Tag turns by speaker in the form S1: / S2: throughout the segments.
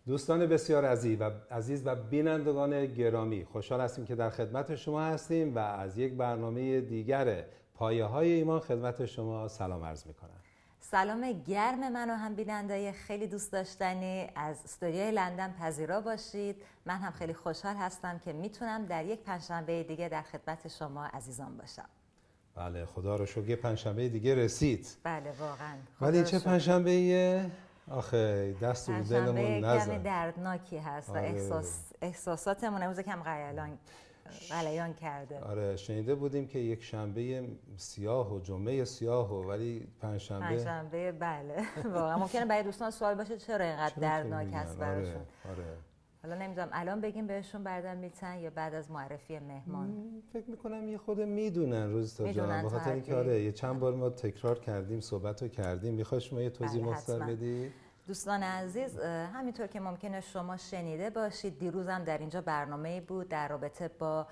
S1: دوستان بسیار عزیز و بینندگان گرامی، خوشحال هستیم که در خدمت شما هستیم و از یک برنامه دیگر پایه‌های ایمان خدمت شما سلام عرض می‌کنم.
S2: سلام گرم من و هم بینندای خیلی دوست داشتنی از استودیوی لندن پذیرا باشید. من هم خیلی خوشحال هستم که میتونم در یک پنجشنبه دیگه در خدمت شما عزیزان باشم.
S1: بله، خدا رو شکر پنجشنبه دیگه رسید.
S2: بله واقعا.
S1: ولی چه پنجشنبه‌ایه؟ آخه دست رو دلمون نزن.
S2: کمی دردناکی هست و احساساتمون امروز کم غلیان کرده.
S1: آره، شنیده بودیم که یک شنبه سیاه و جمعه سیاه ولی پنجشنبه
S2: بله واقعا ممکنه برای دوستان سوال باشه چرا اینقدر دردناک هست براشون.
S1: آره.
S2: حالا نمیدونم الان بگیم بهشون بردن میتن یا بعد از معرفی مهمان؟
S1: فکر میکنم یه خود میدونن روزتا جان، به خاطر اینکه آره یه چند بار ما تکرار کردیم، صحبتو کردیم. میخوای شما یه توضیح مختصر بدی؟
S2: دوستان عزیز، همینطور که ممکنه شما شنیده باشید، دیروز هم در اینجا برنامه‌ای بود در رابطه با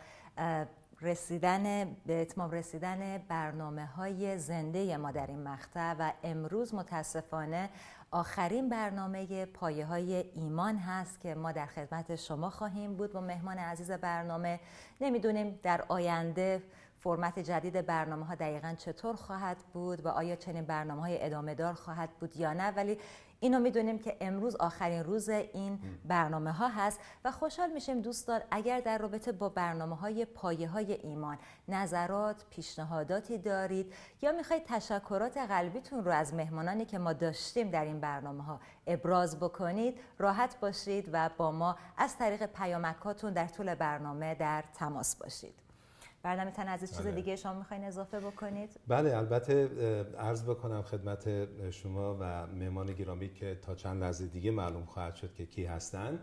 S2: به اتمام رسیدن برنامه‌های زنده ما در این مقطع و امروز متاسفانه آخرین برنامه پایه‌های ایمان هست که ما در خدمت شما خواهیم بود با مهمان عزیز برنامه. نمیدونیم در آینده فرمت جدید برنامه‌ها دقیقاً چطور خواهد بود و آیا چنین برنامه‌های ادامه دار خواهد بود یا نه، ولی اینو میدونیم که امروز آخرین روز این برنامه‌ها هست و خوشحال میشیم دوستان اگر در رابطه با برنامه‌های پایه‌های ایمان نظرات، پیشنهاداتی دارید یا میخواید تشکرات قلبیتون رو از مهمانانی که ما داشتیم در این برنامه‌ها ابراز بکنید، راحت باشید و با ما از طریق پیامک‌هاتون در طول برنامه در تماس باشید. برنامه‌تان عزیز چیز دیگه شما میخواین اضافه بکنید؟
S1: بله، البته عرض بکنم خدمت شما و مهمان گرامی که تا چند لحظه دیگه معلوم خواهد شد که کی هستن.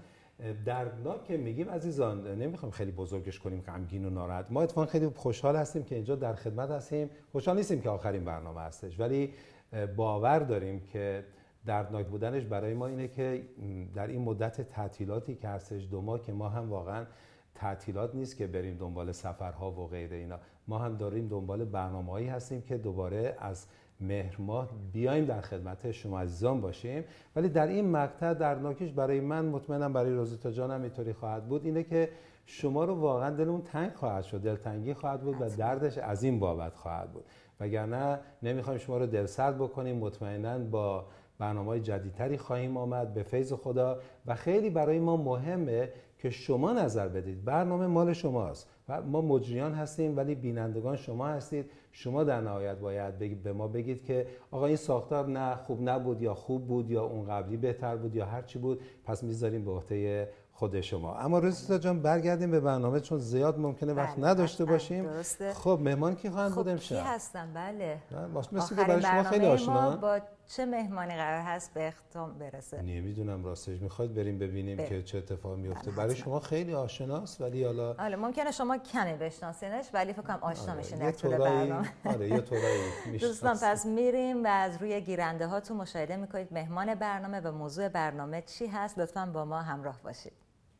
S1: دردناک که میگیم عزیزان، نمیخوایم خیلی بزرگش کنیم، غمگین و ناراحت. ما اتفاقا خیلی خوشحال هستیم که اینجا در خدمت هستیم. خوشحال نیستیم که آخرین برنامه هستش، ولی باور داریم که دردناک بودنش برای ما اینه که در این مدت تعطیلاتی که هستش، 2 ماه که ما هم واقعا تعطیلات نیست که بریم دنبال سفرها و غیره اینا، ما هم داریم دنبال برنامه‌هایی هستیم که دوباره از مهر ماه بیایم در خدمت شما عزیزان باشیم. ولی در این مقطع دردناکش برای من، مطمئنم برای روزیتا جان هم اینطوری خواهد بود، اینه که شما رو واقعا دلمون تنگ خواهد شد، دلتنگی خواهد بود و دردش از این بابت خواهد بود. وگرنه نمیخوایم شما رو دلسرد بکنیم. مطمئناً با برنامه‌های جدیدتری خواهیم آمد به فیض خدا و خیلی برای ما مهمه که شما نظر بدید. برنامه مال شماست و ما مجریان هستیم ولی بینندگان شما هستید. شما در نهایت باید به ما بگید که آقا این ساختار نه خوب نبود یا خوب بود یا اون قبلی بهتر بود یا هر چی بود، پس میذاریم به عهده خود شما. اما روزیتا جان برگردیم به برنامه چون زیاد ممکنه وقت نداشته باشیم.
S2: درسته.
S1: خب مهمان کی خواهند بود امشب؟
S2: کی هستن؟ بله.
S1: مثل که برای شما خیلی آشنا.
S2: با چه مهمانی قرار هست به اختتام برسه؟
S1: نمیدونم راستش، میخواید بریم ببینیم که چه اتفاقی میفته. برای شما خیلی آشناست ولی حالا
S2: ممکنه شما کمی بشناسینش ولی فکر کنم آشنا میشین در طول برنامه.
S1: آره یه طورایی
S2: دوستان پس میریم و از روی گیرنده هاتون مشاهده میکنید مهمان برنامه و موضوع برنامه چی هست. لطفاً با ما همراه باشید.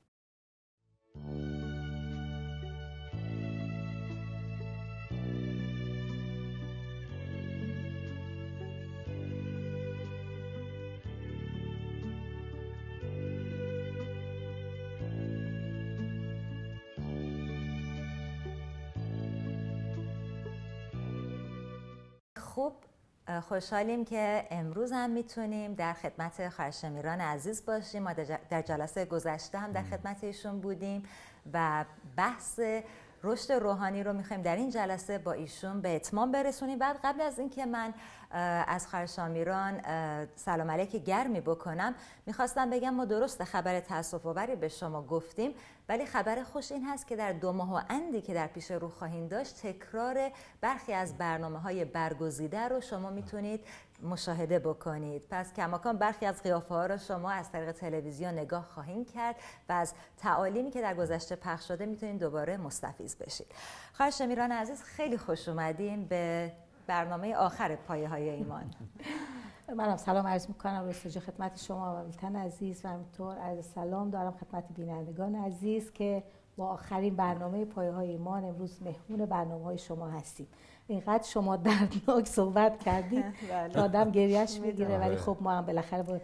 S2: خوب، خوشحالیم که امروز هم میتونیم در خدمت خواهرشمیران عزیز باشیم. ما در جلسه گذشته هم در خدمت ایشون بودیم و بحث رشد روحانی رو میخوایم در این جلسه با ایشون به اتمام برسونیم. بعد قبل از اینکه من از خواهرشمیران سلام علیک گرمی بکنم، میخواستم بگم ما درست خبر تأسف آوری به شما گفتیم، ولی خبر خوش این هست که در 2 ماه و اندی که در پیش رو خواهیم داشت تکرار برخی از برنامه‌های برگزیده رو شما میتونید مشاهده بکنید. پس کماکان برخی از قیافه‌ها رو شما از طریق تلویزیون نگاه خواهیم کرد و از تعالیمی که در گذشته پخش شده میتونید دوباره مستفیض بشید. خواهرشمیران عزیز خیلی خوش اومدین به برنامه آخر پایه‌های ایمان.
S3: منم سلام عرض میکنم رستاجی خدمت شما و میلتن عزیز و همینطور عرض سلام دارم خدمت بینندگان عزیز که با آخرین برنامه پایه‌های ایمان امروز مهمون برنامه‌های شما هستیم. اینقدر شما دردناک صحبت کردید که آدم گریهش میگیره، ولی خب ما هم بالاخره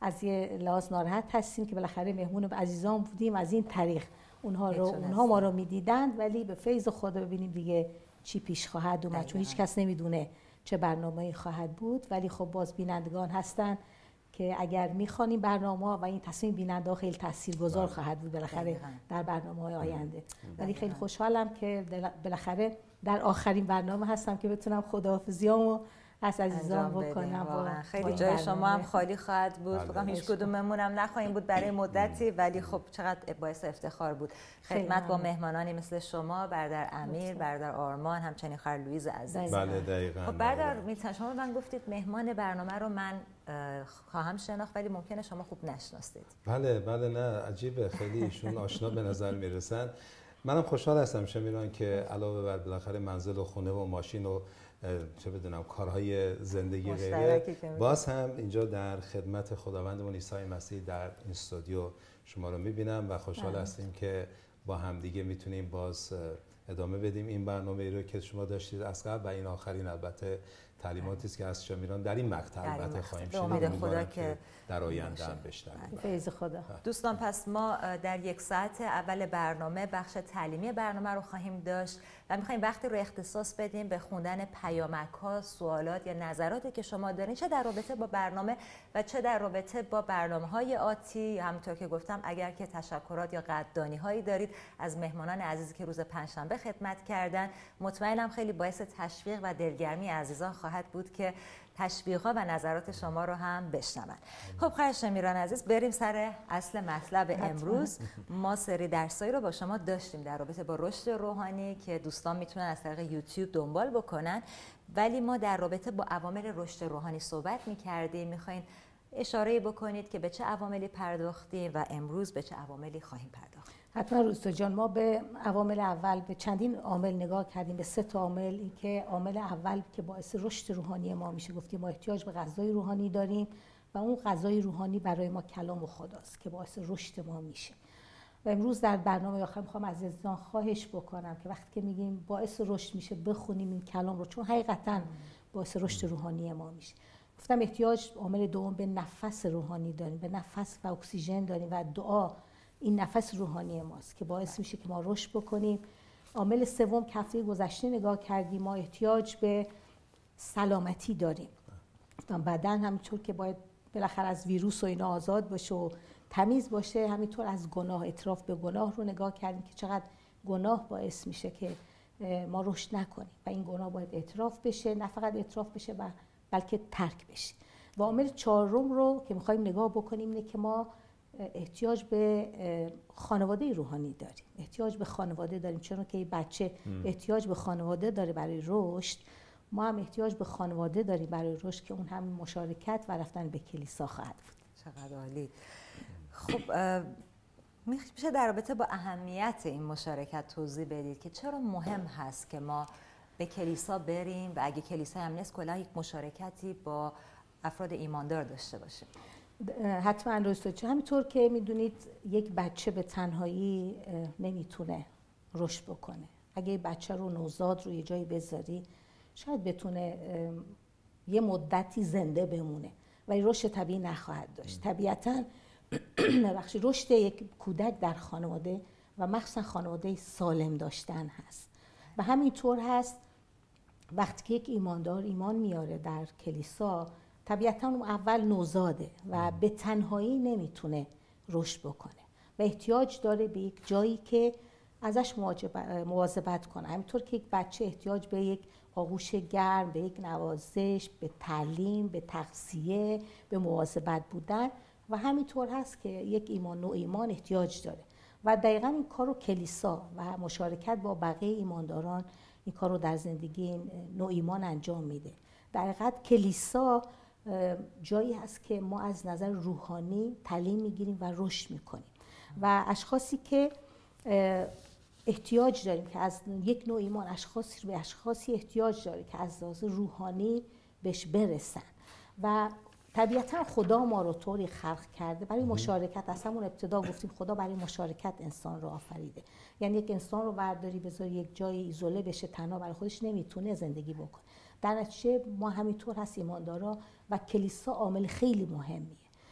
S3: از یه لحاظ ناراحت هستیم که بالاخره مهمون عزیزان بودیم، از این طریق اونها ما رو میدیدن، ولی به فیض خدا ببینیم دیگه چی پیش خواهد اومد، چون هیچ کس نمیدونه چه برنامه‌ای خواهد بود. ولی خب باز بینندگان هستن که اگر میخوانیم برنامه و این تصمیم بیننده خیلی تاثیرگذار خواهد بود بالاخره در برنامه‌های آینده. ولی خیلی خوشحالم که بالاخره در آخرین برنامه هستم که بتونم خداحافظیامو از عزیزان بکنم.
S2: خیلی جای شما هم خالی خواهد بود، فکر هیچ کدوممون هم نخواهیم بود برای مدتی، ولی خب چقدر باعث افتخار بود خدمت با مهمانانی مثل شما، برادر امیر، برادر آرمان، همچنین خواهر لویز عزیز.
S1: بله دقیقاً.
S2: خب برادر میلتن، شما من گفتید مهمان برنامه رو من خواهم شناخت ولی ممکنه شما خوب نشناسید.
S1: بله نه عجیبه، خیلی ایشون آشنا به نظر میرسن. منم خوشحال هستم شمیران که علاوه بر بالاخره منزل و خونه و ماشین و چه بدونم کارهای زندگی غیره، باز هم اینجا در خدمت خداوندمون عیسی مسیح در این استودیو شما رو میبینم و خوشحال هستیم که با همدیگه میتونیم باز ادامه بدیم این برنامه رو که شما داشتید از قبل و این آخرین البته تعلیماتی است که از شمیران در این مقطع البته خواهیم شنید.
S2: امید خدا که
S1: در آینده هم بشنویم.
S3: فیض خدا.
S2: دوستان پس ما در 1 ساعت اول برنامه بخش تعلیمی برنامه رو خواهیم داشت و می‌خوایم وقتی رو اختصاص بدیم به خوندن پیامک‌ها، سوالات یا نظراتی که شما دارین، چه در رابطه با برنامه و چه در رابطه با برنامه‌های آتی. همونطور که گفتم اگر که تشکرات یا قدردانی‌هایی دارید از مهمانان عزیزی که روز پنجشنبه خدمت کردن، مطمئنم خیلی باعث تشویق و دلگرمی عزیزان خواهد بود که تشویق‌ها و نظرات شما رو هم بشنون. خب خواهر شمیران عزیز، بریم سر اصل مطلب امروز. ما سری درسایی رو با شما داشتیم در رابطه با رشد روحانی که دوستان میتونن از طریق یوتیوب دنبال بکنن، ولی ما در رابطه با عوامل رشد روحانی صحبت می‌کردیم. می‌خواین اشاره بکنید که به چه عواملی پرداختیم و امروز به چه عواملی خواهیم پرداخت؟
S3: حتما روستا جان، ما به عوامل اول به چندین عامل نگاه کردیم، به 3 تا عامل. این که عامل اول که باعث رشد روحانی ما میشه، گفتیم ما احتیاج به غذای روحانی داریم و اون غذای روحانی برای ما کلام خداست که باعث رشد ما میشه. و امروز در برنامه آخر میخوام از عزیزان خواهش بکنم که وقتی که میگیم باعث رشد میشه بخونیم این کلام رو، چون حقیقتا باعث رشد روحانی ما میشه. گفتم احتیاج عامل دوم به نفس روحانی داریم، به نفس و اکسیژن داریم و دعا این نفس روحانی ماست که باعث میشه که ما رشد بکنیم. عامل سوم که هفته گذشته نگاه کردیم، ما احتیاج به سلامتی داریم. بدن همینطور که باید بالاخره از ویروس و اینا آزاد باشه و تمیز باشه، همینطور از گناه، اعتراف به گناه رو نگاه کردیم که چقدر گناه باعث میشه که ما رشد نکنیم و این گناه باید اعتراف بشه، نه فقط اعتراف بشه بلکه ترک بشه. و عامل چهارم رو که می‌خوایم نگاه بکنیم اینه که ما احتیاج به خانواده روحانی داریم. احتیاج به خانواده داریم، چون که بچه احتیاج به خانواده داره برای رشد، ما هم احتیاج به خانواده داریم برای رشد که اون هم مشارکت و رفتن به کلیسا خواهد بود.
S2: چقدر عالی. خب میشه در رابطه با اهمیت این مشارکت توضیح بدید که چرا مهم هست که ما به کلیسا بریم و اگه کلیسا هم نیست کلا یک مشارکتی با افراد ایماندار داشته باشیم؟
S3: حتما درسته. همینطور که میدونید یک بچه به تنهایی نمیتونه رشد بکنه. اگه بچه رو نوزاد رو یه جایی بذاری شاید بتونه یه مدتی زنده بمونه ولی رشد طبیعی نخواهد داشت. طبیعتاً رشد یک کودک در خانواده و مخصوصا خانواده سالم داشتن هست و همینطور هست وقتی که یک ایماندار ایمان میاره در کلیسا، طبیعتاً اون اول نوزاده و به تنهایی نمیتونه رشد بکنه و احتیاج داره به یک جایی که ازش مواظبت کنه. همینطور که یک بچه احتیاج به یک آغوش گرم، به یک نوازش، به تعلیم، به تغذیه، به مواظبت بودن و همینطور هست که یک نوع ایمان احتیاج داره و دقیقاً این کار رو کلیسا و مشارکت با بقیه ایمانداران این کار رو در زندگی نوع ایمان انجام میده. در حقیقت کلیسا جایی هست که ما از نظر روحانی تعلیم میگیریم و رشد میکنیم و اشخاصی که احتیاج داریم که از یک نوع ایمان اشخاصی احتیاج داره که از لحاظ روحانی بهش برسن و طبیعتا خدا ما رو طوری خلق کرده برای مشارکت. از همون ابتدا گفتیم خدا برای مشارکت انسان رو آفریده. یعنی یک انسان رو برداری بذاری یک جای ایزوله بشه، تنها برای خودش نمیتونه زندگی بکنه. در نتیجه ما همینطور هست ایماندارا و کلیسا عامل خیلی مهمیه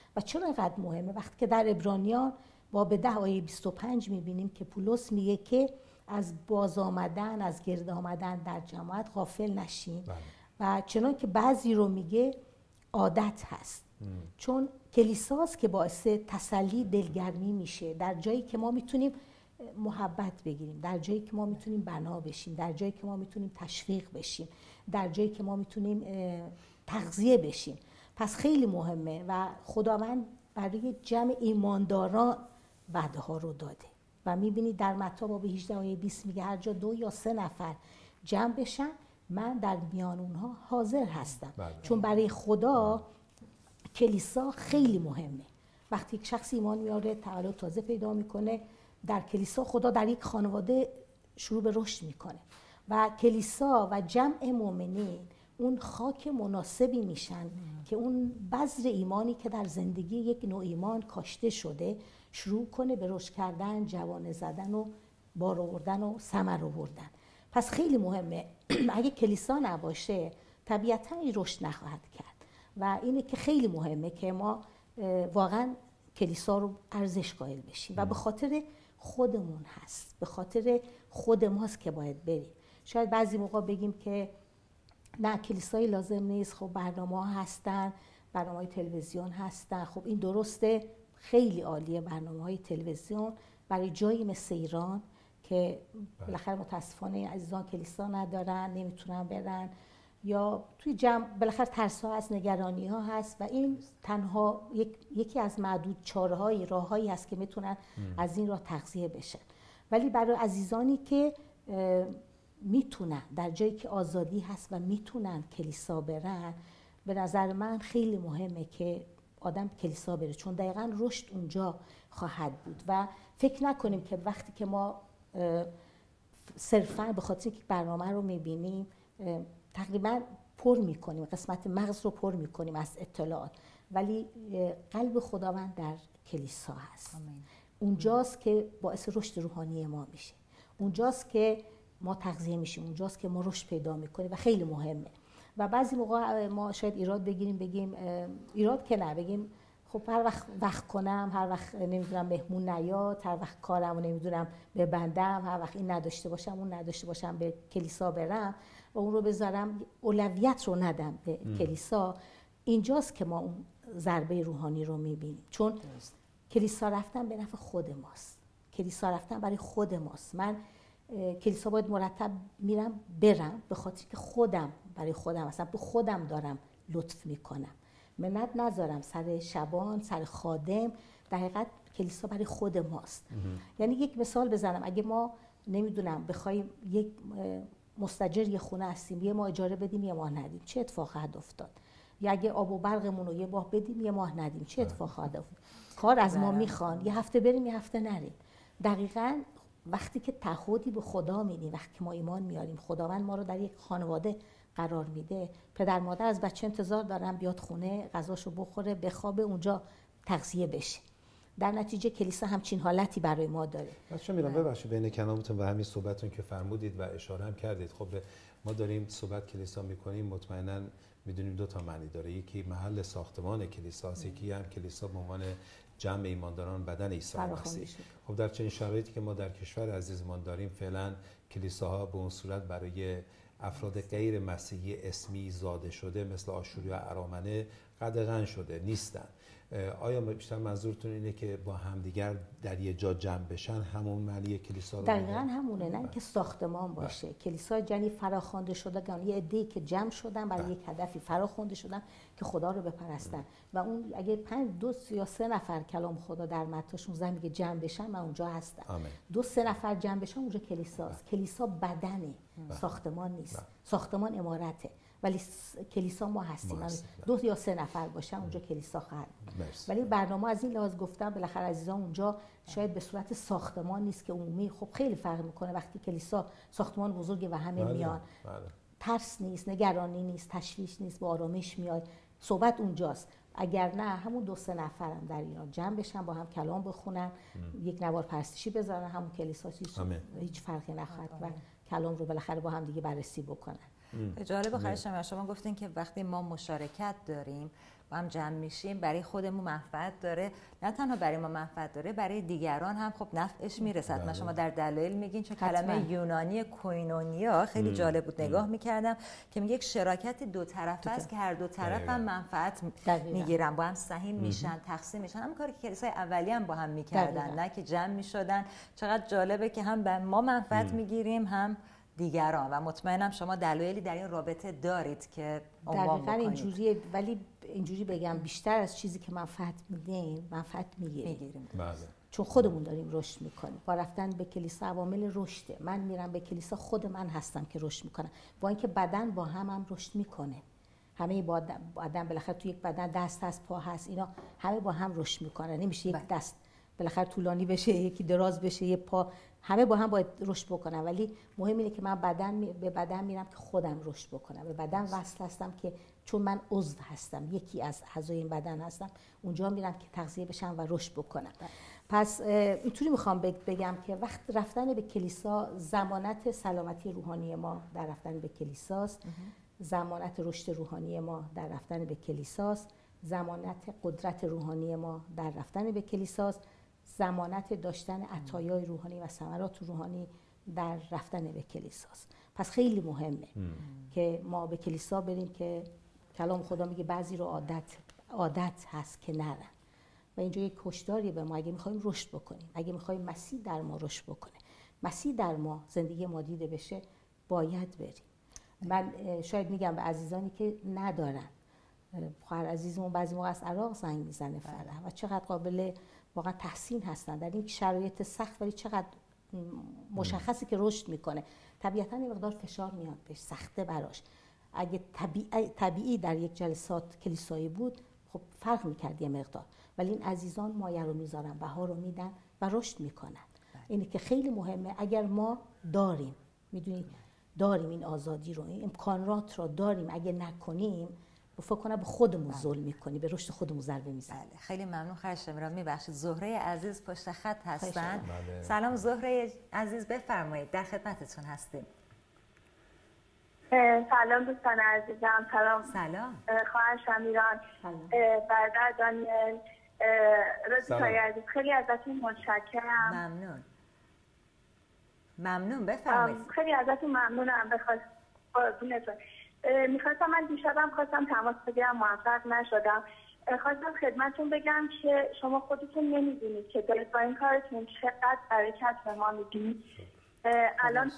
S3: و چرا اینقدر مهمه؟ وقتی که در عبرانیان باب 10 آیه 25 میبینیم که پولس میگه که از باز آمدن، از گرد آمدن در جماعت غافل نشین. و چنان که بعضی رو میگه عادت هست، چون کلیساست که باعث تسلی، دلگرمی میشه، در جایی که ما میتونیم محبت بگیریم، در جایی که ما میتونیم بنا بشیم، در جایی که ما میتونیم تشویق بشیم، در جایی که ما میتونیم تغذیه بشیم. پس خیلی مهمه و خداوند برای جمع ایمانداران وعده ها رو داده و میبینید در متی باب 18 آیه 20 میگه هر جا 2 یا 3 نفر جمع بشن من در میان اونها حاضر هستم. چون برای خدا کلیسا خیلی مهمه. وقتی یک شخص ایمان میاره، تولد تازه پیدا میکنه، در کلیسا خدا در یک خانواده شروع به رشد میکنه و کلیسا و جمع مؤمنین اون خاک مناسبی میشن که اون بذر ایمانی که در زندگی یک نوع ایمان کاشته شده شروع کنه به رشد کردن، جوانه زدن و بار آوردن و ثمر آوردن. پس خیلی مهمه. اگه کلیسا نباشه طبیعتا این رشد نخواهد کرد و اینه که خیلی مهمه که ما واقعا کلیسا رو ارزش قائل بشیم و به خاطر خودمون هست، به خاطر خود ماست که باید بریم. شاید بعضی موقع بگیم که نه کلیسایی لازم نیست، خب برنامه ها هستن، برنامه های تلویزیون هستن. خب این درسته، خیلی عالیه برنامه های تلویزیون برای جایی مثل ایران که بالاخره متاسفانه عزیزان کلیسا ندارن، نمیتونن برن، یا توی جمع بالاخره ترس ها هست، نگرانی ها هست و این تنها یکی از معدود چاره‌های راههایی هست که میتونن از این راه تغذیه بشن. ولی برای عزیزانی که میتونن در جایی که آزادی هست و میتونن کلیسا برن، به نظر من خیلی مهمه که آدم کلیسا بره، چون دقیقاً رشد اونجا خواهد بود و فکر نکنیم که وقتی که ما صرفاً به خاطر که برنامه رو میبینیم تقریباً پر میکنیم، قسمت مغز رو پر میکنیم از اطلاعات، ولی قلب خداوند در کلیسا هست. اونجاست که باعث رشد روحانی ما میشه، اونجاست که ما تغذیه میشیم، اونجاست که ما رشد پیدا میکنیم و خیلی مهمه. و بعضی موقع ما شاید ایراد بگیریم، بگیم ایراد که نه، بگیم خب هر وقت کنم، هر وقت نمیدونم مهمون نیاد، هر وقت کارمو نمیدونم ببندم، هر وقت این نداشته باشم اون نداشته باشم به کلیسا برم و اون رو بذارم، اولویت رو ندم به کلیسا. اینجاست که ما اون ضربه روحانی رو میبینیم، چون کلیسا رفتن به نفع خود ماست، کلیسا رفتن برای خود ماست. من کلیسا باید مرتب برم به خاطر که خودم برای خودم اصلا به خودم دارم لطف میکنم، منت نذارم سر شبان، سر خادم. در حقیقت کلیسا برای خود ماست. یعنی یک مثال بزنم، اگه ما نمیدونم بخوایم یک مستاجر یه خونه هستیم، یه ماه اجاره بدیم یه ماه ندیم، چه اتفاق خواهد افتاد؟ یا اگه آب و برقمون رو یه ماه بدیم یه ماه ندیم، چه اتفاق خواهد افتاد؟ کار از ما میخوان یه هفته بریم یه هفته نریم. دقیقاً وقتی که تعهدی به خدا میدیم، وقتی که ما ایمان میاریم، خداوند ما رو در یک خانواده قرار میده، پدر مادر از بچه انتظار دارن بیاد خونه، غذاشو بخوره، بخوابه، اونجا تغذیه بشه. در نتیجه کلیسا همچین حالتی برای ما داره.
S1: بچه‌ها میرم ببخشید بین کلامتون و همین صحبتون که فرمودید و اشاره هم کردید، خب ما داریم صحبت کلیسا میکنیم، مطمئنا میدونیم دو تا معنی داره، یکی محل ساختمان کلیساست، یکی هم کلیسا به عنوان جمع ایمانداران بدن عیسی مسیح. خب در چنین شرایطی که ما در کشور عزیزمان داریم، فعلا کلیساها به اون صورت برای افراد غیر مسیحی اسمی زاده شده مثل آشوری و ارامنه قدغن شده نیستن. آیا بیشتر منظورتون اینه که با همدیگر در یه جا جمع بشن، همون معنی کلیسا رو
S3: دقیقاً همونه، نه که ساختمان باشه. کلیسا یعنی فراخوانده شدگان، یه عده‌ای که جمع شدن برای یک هدفی، فراخوانده شدن که خدا رو بپرستن. و اون اگه 2 یا 3 نفر کلام خدا در متی 16 میگه جمع بشن، من اونجا هستم. 2-3 نفر جمع بشن، اونجا کلیساست. کلیسا بدنه، ساختمان نیست. ساختمان عمارته، ولی کلیسا ما هستیم. 2 یا 3 نفر باشن اونجا کلیسا خواهد. ولی برنامه از این لحاظ گفتم بالاخره عزیزان اونجا شاید به صورت ساختمان نیست که عمومی، خب خیلی فرق میکنه وقتی کلیسا ساختمان بزرگه و همه میان. ترس نیست، نگرانی نیست، تشویش نیست، با آرامش میاد. صحبت اونجاست. اگر نه همون 2-3 نفرم در ایران جمع بشن، با هم کلام بخونن، یک نوار پرستشی بذارن، همون کلیسا هیچ فرقی نخواهد و کلام رو بالاخره با هم دیگه بررسی بکنن.
S2: جالب خواهش شما گفتین که وقتی ما مشارکت داریم با هم جمع میشیم برای خودمون منفعت داره، نه تنها برای ما منفعت داره، برای دیگران هم خب نفعش میرسد. من شما در دلایل میگین، چون کلمه یونانی کوینونیا خیلی جالب بود، نگاه میکردم که میگه یک شراکت دو طرفه است که هر دو طرف هم منفعت میگیرن، با هم سهیم میشن، تقسیم میشن. هم کاری که کلیسای اولیه هم با هم میکردن، نه که جمع میشدن. چقدر جالبه که هم ما منفعت میگیریم هم دیگران، و مطمئنم شما دلایلی در این رابطه دارید که عنوان بکنید.
S3: اینجوریه، ولی اینجوری بگم بیشتر از چیزی که منفعت میدیم منفعت میگیریم.
S1: بله.
S3: چون خودمون داریم رشد میکنیم. با رفتن به کلیسا عوامل رشده. من میرم به کلیسا، خود من هستم که رشد میکنم. با اینکه بدن با هم رشد میکنه. همه بدن بالاخره تو یک بدن دست هست، پا هست، اینا همه با هم رشد میکنن. نمیشه یک دست بالاخره طولانی بشه، یکی دراز بشه، یک پا، همه با هم باید رشد بکنن. ولی مهم اینه که من به بدن میرم که خودم رشد بکنم. به بدن وصل هستم که چون من عضو هستم، یکی از اعضای این بدن هستم، اونجا میرم که تغذیه بشم و رشد بکنم. پس اینطوری میخوام بگم که وقت رفتن به کلیسا ضمانت سلامتی روحانی ما در رفتن به کلیساست، ضمانت رشد روحانی ما در رفتن به کلیساست، ضمانت قدرت روحانی ما در رفتن به کلیساست، ضمانت داشتن عطایای روحانی و ثمرات روحانی در رفتن به کلیساست. پس خیلی مهمه که ما به کلیسا بریم، که کلام خدا میگه بعضی رو عادت هست که نرن، و اینجا یک هشداری به ما. اگه میخوایم رشد بکنیم، اگه میخوایم مسیح در ما رشد بکنه، مسیح در ما زندگی ما دیده بشه، باید بریم. من شاید میگم به عزیزانی که ندارن، خواهر عزیزمون بعضی موقع از عراق زنگ میزنه فرح، و چقدر قابل واقعا تحسین هستن در این شرایط سخت، ولی چقدر مشخصی که رشد میکنه. طبیعتا یه مقدار فشار میاد بهش، سخته براش. اگه طبیعی در یک جلسات کلیسایی بود خب فرق میکرد یه مقدار، ولی این عزیزان مایه رو میذارن، بها رو میدن و رشد میکنن. اینه که خیلی مهمه. اگر ما داریم، میدونید داریم این آزادی رو، این امکانات رو داریم، اگه نکنیم فکر کنم به خودمون ظلم میکنی، به رشد خودمون ضربه میزنی.
S2: بله. خیلی ممنون خانم شمیران. میبخشید زهره عزیز پشت خط هستن. بله. سلام زهره عزیز، بفرمایید، در خدمتتون هستیم.
S4: سلام دوستان عزیزم.
S2: سلام
S4: خواهر شمیران، برادر دانیل، رضای عزیز، خیلی ازتون متشکرم.
S2: ممنون بفرمایید.
S4: خیلی ازتون ممنونم. قربونتون. میخواستم، من دیشبم خواستم تماس بگیرم، موفق نشدم. خواستم خدمتتون بگم که شما خودتون نمیدونید که دارید با این کارتون چقدر برکت به ما میدید. الان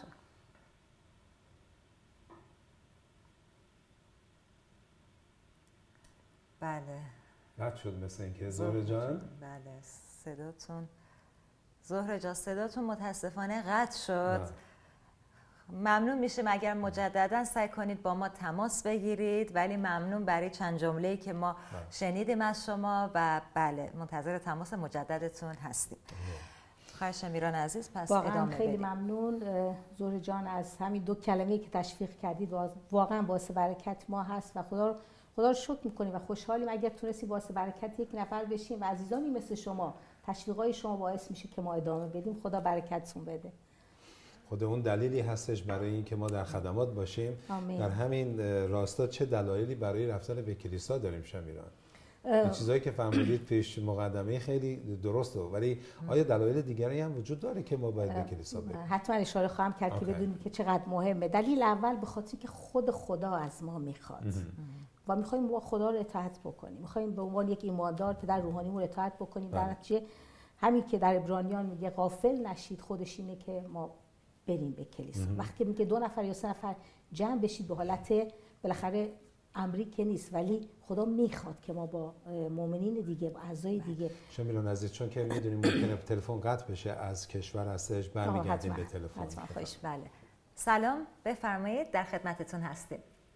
S2: بله
S1: رد شد مثل اینکه زهره جان.
S2: بله صداتون، زهره جان صداتون متاسفانه قطع شد. ممنون میشیم اگر مجددا سعی کنید با ما تماس بگیرید، ولی ممنون برای چند جمله‌ای که ما شنیدیم از شما، و بله منتظر تماس مجددتون هستیم. خواهر شمیران عزیز، پس ادامه
S3: خیلی ممنون زهره جان از همین دو کلمه‌ای که تشویق کردید، واقعا باعث برکت ما هست و خدا رو شکر میکنیم و خوشحالیم اگر تونستی باعث برکت یک نفر بشیم و عزیزانی مثل شما، تشویقای شما باعث میشه که ما ادامه بدیم. خدا برکتتون بده.
S1: خود اون دلیلی هستش برای اینکه ما در خدمات باشیم.
S3: آمین.
S1: در همین راستا چه دلایلی برای رفتن به کلیسا داریم شمیران؟ این چیزایی که فرمودید پیش مقدمه خیلی درسته، ولی آیا دلایل دیگری هم وجود داره که ما باید به کلیسا بریم؟
S3: حتما اشاره خواهم کرد که بدونید که چقدر مهمه. دلیل اول به خاطر که خود خدا از ما میخواد و میخوایم با خدا رو اطاعت بکنیم، میخوایم به عنوان یک ایماندار پدر روحانیمون اطاعت بکنیم. در نتیجه همین که در عبرانیان میگه غافل نشید، خودش اینه که ما بریم به کلیسا. وقتی میگه 2 نفر یا 3 نفر جمع بشید، به حالت بالاخره امری که نیست، ولی خدا میخواد که ما با مؤمنین دیگه، با اعضای دیگه.
S1: شمیران عزیز، چون که میدونیم ممکنه تلفن قطع بشه از کشور هستش، برمیگردیم به تلفن.
S2: خوش. بله سلام بفرمایید، در خدمتتون هستیم.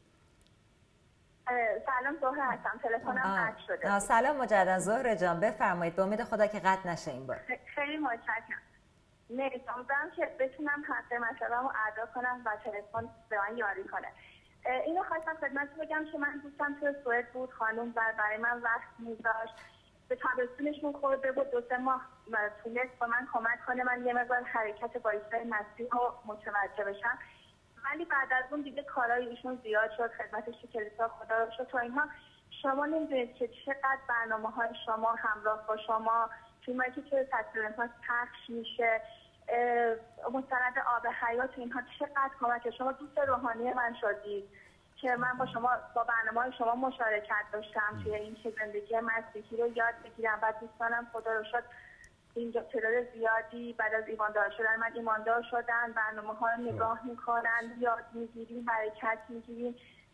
S4: سلام زهره هستم، تلفنم قطع شده.
S2: سلام مجددا زهره جان، بفرمایید، به امید خدا که قطع نشه این بار.
S4: خیلی متشکرم. امیدوارم که بتونم حق مطلبمو ادا کنم و تلفن به من یاری کنه. اینو خواستم خدمتتون بگم که من دوستم تو سوئد بود، خانم برای من وقت میذاشت، به تابستونشون خورده بود، 2-3 ماه تونست با من کمک کنه من یه مقدار حرکت با ایستای مسیح رو متوجه بشم. ولی بعد از اون دیگه کارهای ایشون زیاد شد، خدمتش تو کلیسا خدا رو شد تو اینها، شما نمیدونید که چقدر برنامه‌های شما همراه با شما فیلمایی که توی تصویرها پخش میشه، مستند آب حیات اینها چقدر کمک. شما دوست روحانی من شدید که من با شما با برنامه‌های شما مشارکت داشتم توی این که زندگی مسیحی رو یاد بگیرم و دوستانم خدا رو شد اینجا تعداد زیادی بعد از ایماندار شدن من ایماندار شدن، برنامه‌ها رو نگاه میکنن، یاد میگیریم، برکت میگیریم،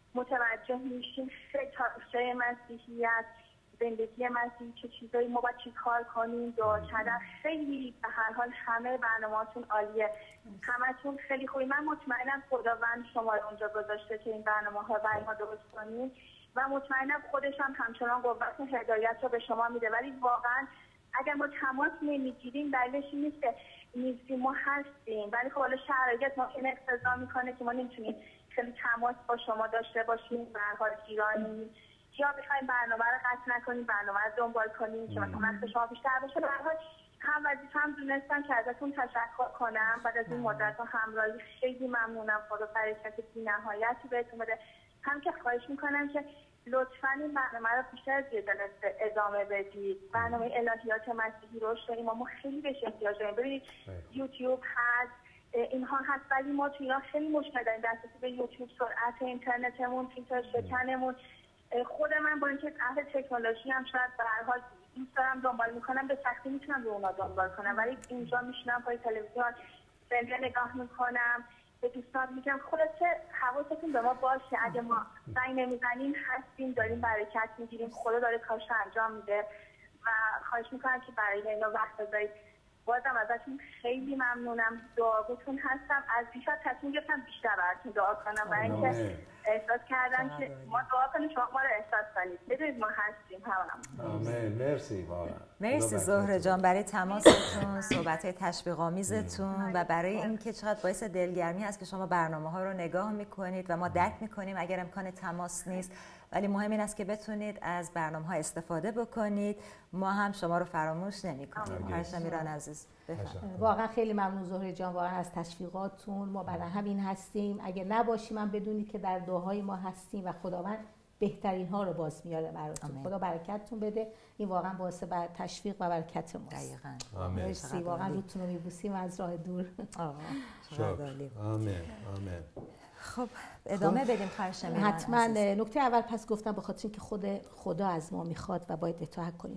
S4: متوجه میشیم تاریخچه مسیحیت، زندگی مسیحی چه چیزایی ما باید چی کار کنیم، دعا کردن. خیلی به هر حال همه برنامه‌هاتون عالیه، همتون خیلی خوبی. من مطمئنم خداوند شما رو اونجا گذاشته که این برنامه‌ها برای ما درست کنیم و مطمئنم خودش هم همچنان قوت و هدایت رو به شما میده. ولی واقعا اگر ما تماس نمیگیریم دلیلش این نیست که نیستیم، ما هستیم، ولی خب حالا شرایط ما این اقتضا میکنه که ما نمیتونیم خیلی تماس با شما داشته باشیم، به هر حال ایرانی یا بخوایم برنامه رو قطع نکنیم، برنامه رو دنبال کنیم که مثلا وقت شما بیشتر باشه. به هر حال هم وظیفه‌ام دونستم که ازتون تشکر کنم بعد از این مدت همراهی. خیلی ممنونم، خدا برکت بی‌نهایتی بهتون بده. هم که خواهش میکنم که لطفاً این برنامه رو بیشتر از یه جلسه ادامه بدید. برنامه الهیات مسیحی رشد ما خیلی بهش احتیاج داریم. ببینید یوتیوب هست، اینها هست، ولی ما تو ایران خیلی مشکل داریم دسترسی به یوتیوب، سرعت اینترنتمون، فیلتر شکنمون. خود من با اینکه اهل تکنولوژی هم شاید به هر حال دوست دارم دنبال میکنم، به سختی میتونم رو اونا دنبال کنم، ولی اینجا میشینم پای تلویزیون فیلم نگاه میکنم، به دوستان میگم خلاصه حواستون به ما باشه. اگه ما زنگ نمیزنیم هستیم، داریم برکت میگیریم، خدا داره کارش انجام میده و خواهش میکنم که برای اینا وقت بذارید. بازم ازتون خیلی ممنونم، دعاگوتون هستم. از دیشب تصمیم گرفتم بیشتر براتون دعا کنم برای اینکه احساس کردم که ما دعا کنیم شما ما رو احساس کنید، بدونید ما هستیم هم.
S1: آمین. مرسی واقعا.
S2: مرسی زهره جان برای تماستون، صحبت‌های تشویق‌آمیزتون و برای اینکه چقدر باعث دلگرمی هست که شما برنامه‌ها رو نگاه می‌کنید و ما درک می‌کنیم اگر امکان تماس نیست، ولی مهم این است که بتونید از برنامه‌ها استفاده بکنید. ما هم شما رو فراموش نمی‌کنیم. خرشمیران عزیز
S3: واقعا خیلی ممنون زهره جان، واقعا از تشویقاتون. ما برای همین هستیم، اگه نباشیم من بدونید که در دعاهای ما هستیم و خداوند بهترین ها رو باز میاره براتون. خدا برکتتون بده. این واقعا باعث تشویق و برکت ماست.
S2: دقیقاً.
S3: مرسی، واقعا روتون رو میبوسیم از راه دور.
S1: آمین. آمین.
S2: خب ادامه بدیم خرشمیران.
S3: حتما. نکته اول پس گفتم به خاطر اینکه خدا از ما میخواد و باید اطاعت کنیم.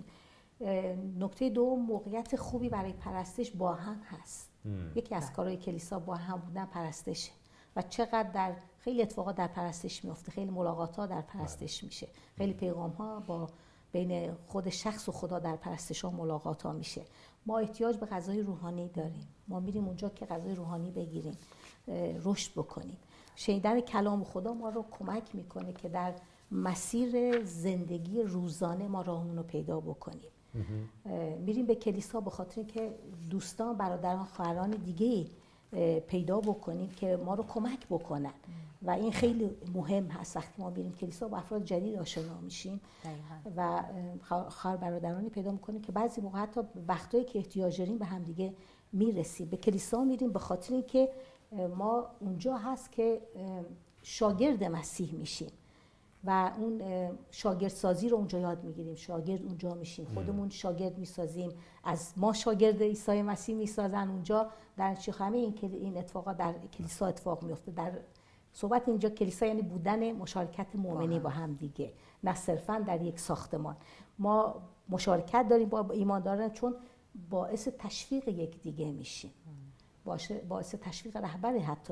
S3: نکته دوم، موقعیت خوبی برای پرستش با هم هست. یکی از کارهای کلیسا با هم بودن پرستشه و چقدر در خیلی اتفاقات در پرستش میفته، خیلی ملاقات‌ها در پرستش میشه، خیلی پیغام‌ها با بین خود شخص و خدا در پرستش‌ها ملاقات‌ها میشه. ما احتیاج به غذای روحانی داریم. ما میریم اونجا که غذای روحانی بگیریم، رشد بکنیم. شنیدن کلام خدا ما رو کمک میکنه که در مسیر زندگی روزانه ما راهمون رو پیدا بکنیم. میریم به کلیسا به خاطر اینکه دوستان، برادران، خواهران دیگه پیدا بکنیم که ما رو کمک بکنن و این خیلی مهم هست. وقتی ما میریم کلیسا با افراد جدید آشنا میشیم و خواهر برادرانی پیدا میکنیم که بعضی موقع حتی وقتایی که احتیاج داریم به هم دیگه میرسیم. به کلیسا میریم به خاطر اینکه ما اونجا هست که شاگرد مسیح میشیم و اون شاگردسازی رو اونجا یاد میگیریم. شاگرد اونجا میشیم، خودمون شاگرد میسازیم، از ما شاگرد عیسی مسیح میسازن اونجا. در همه این اتفاقات در کلیسا اتفاق میفته. در صحبت اینجا کلیسا یعنی بودن مشارکت مؤمنی با هم دیگه، نه صرفا در یک ساختمان. ما مشارکت داریم با ایمانداران چون باعث تشویق یک دیگه میشیم، باعث تشویق رهبر حتی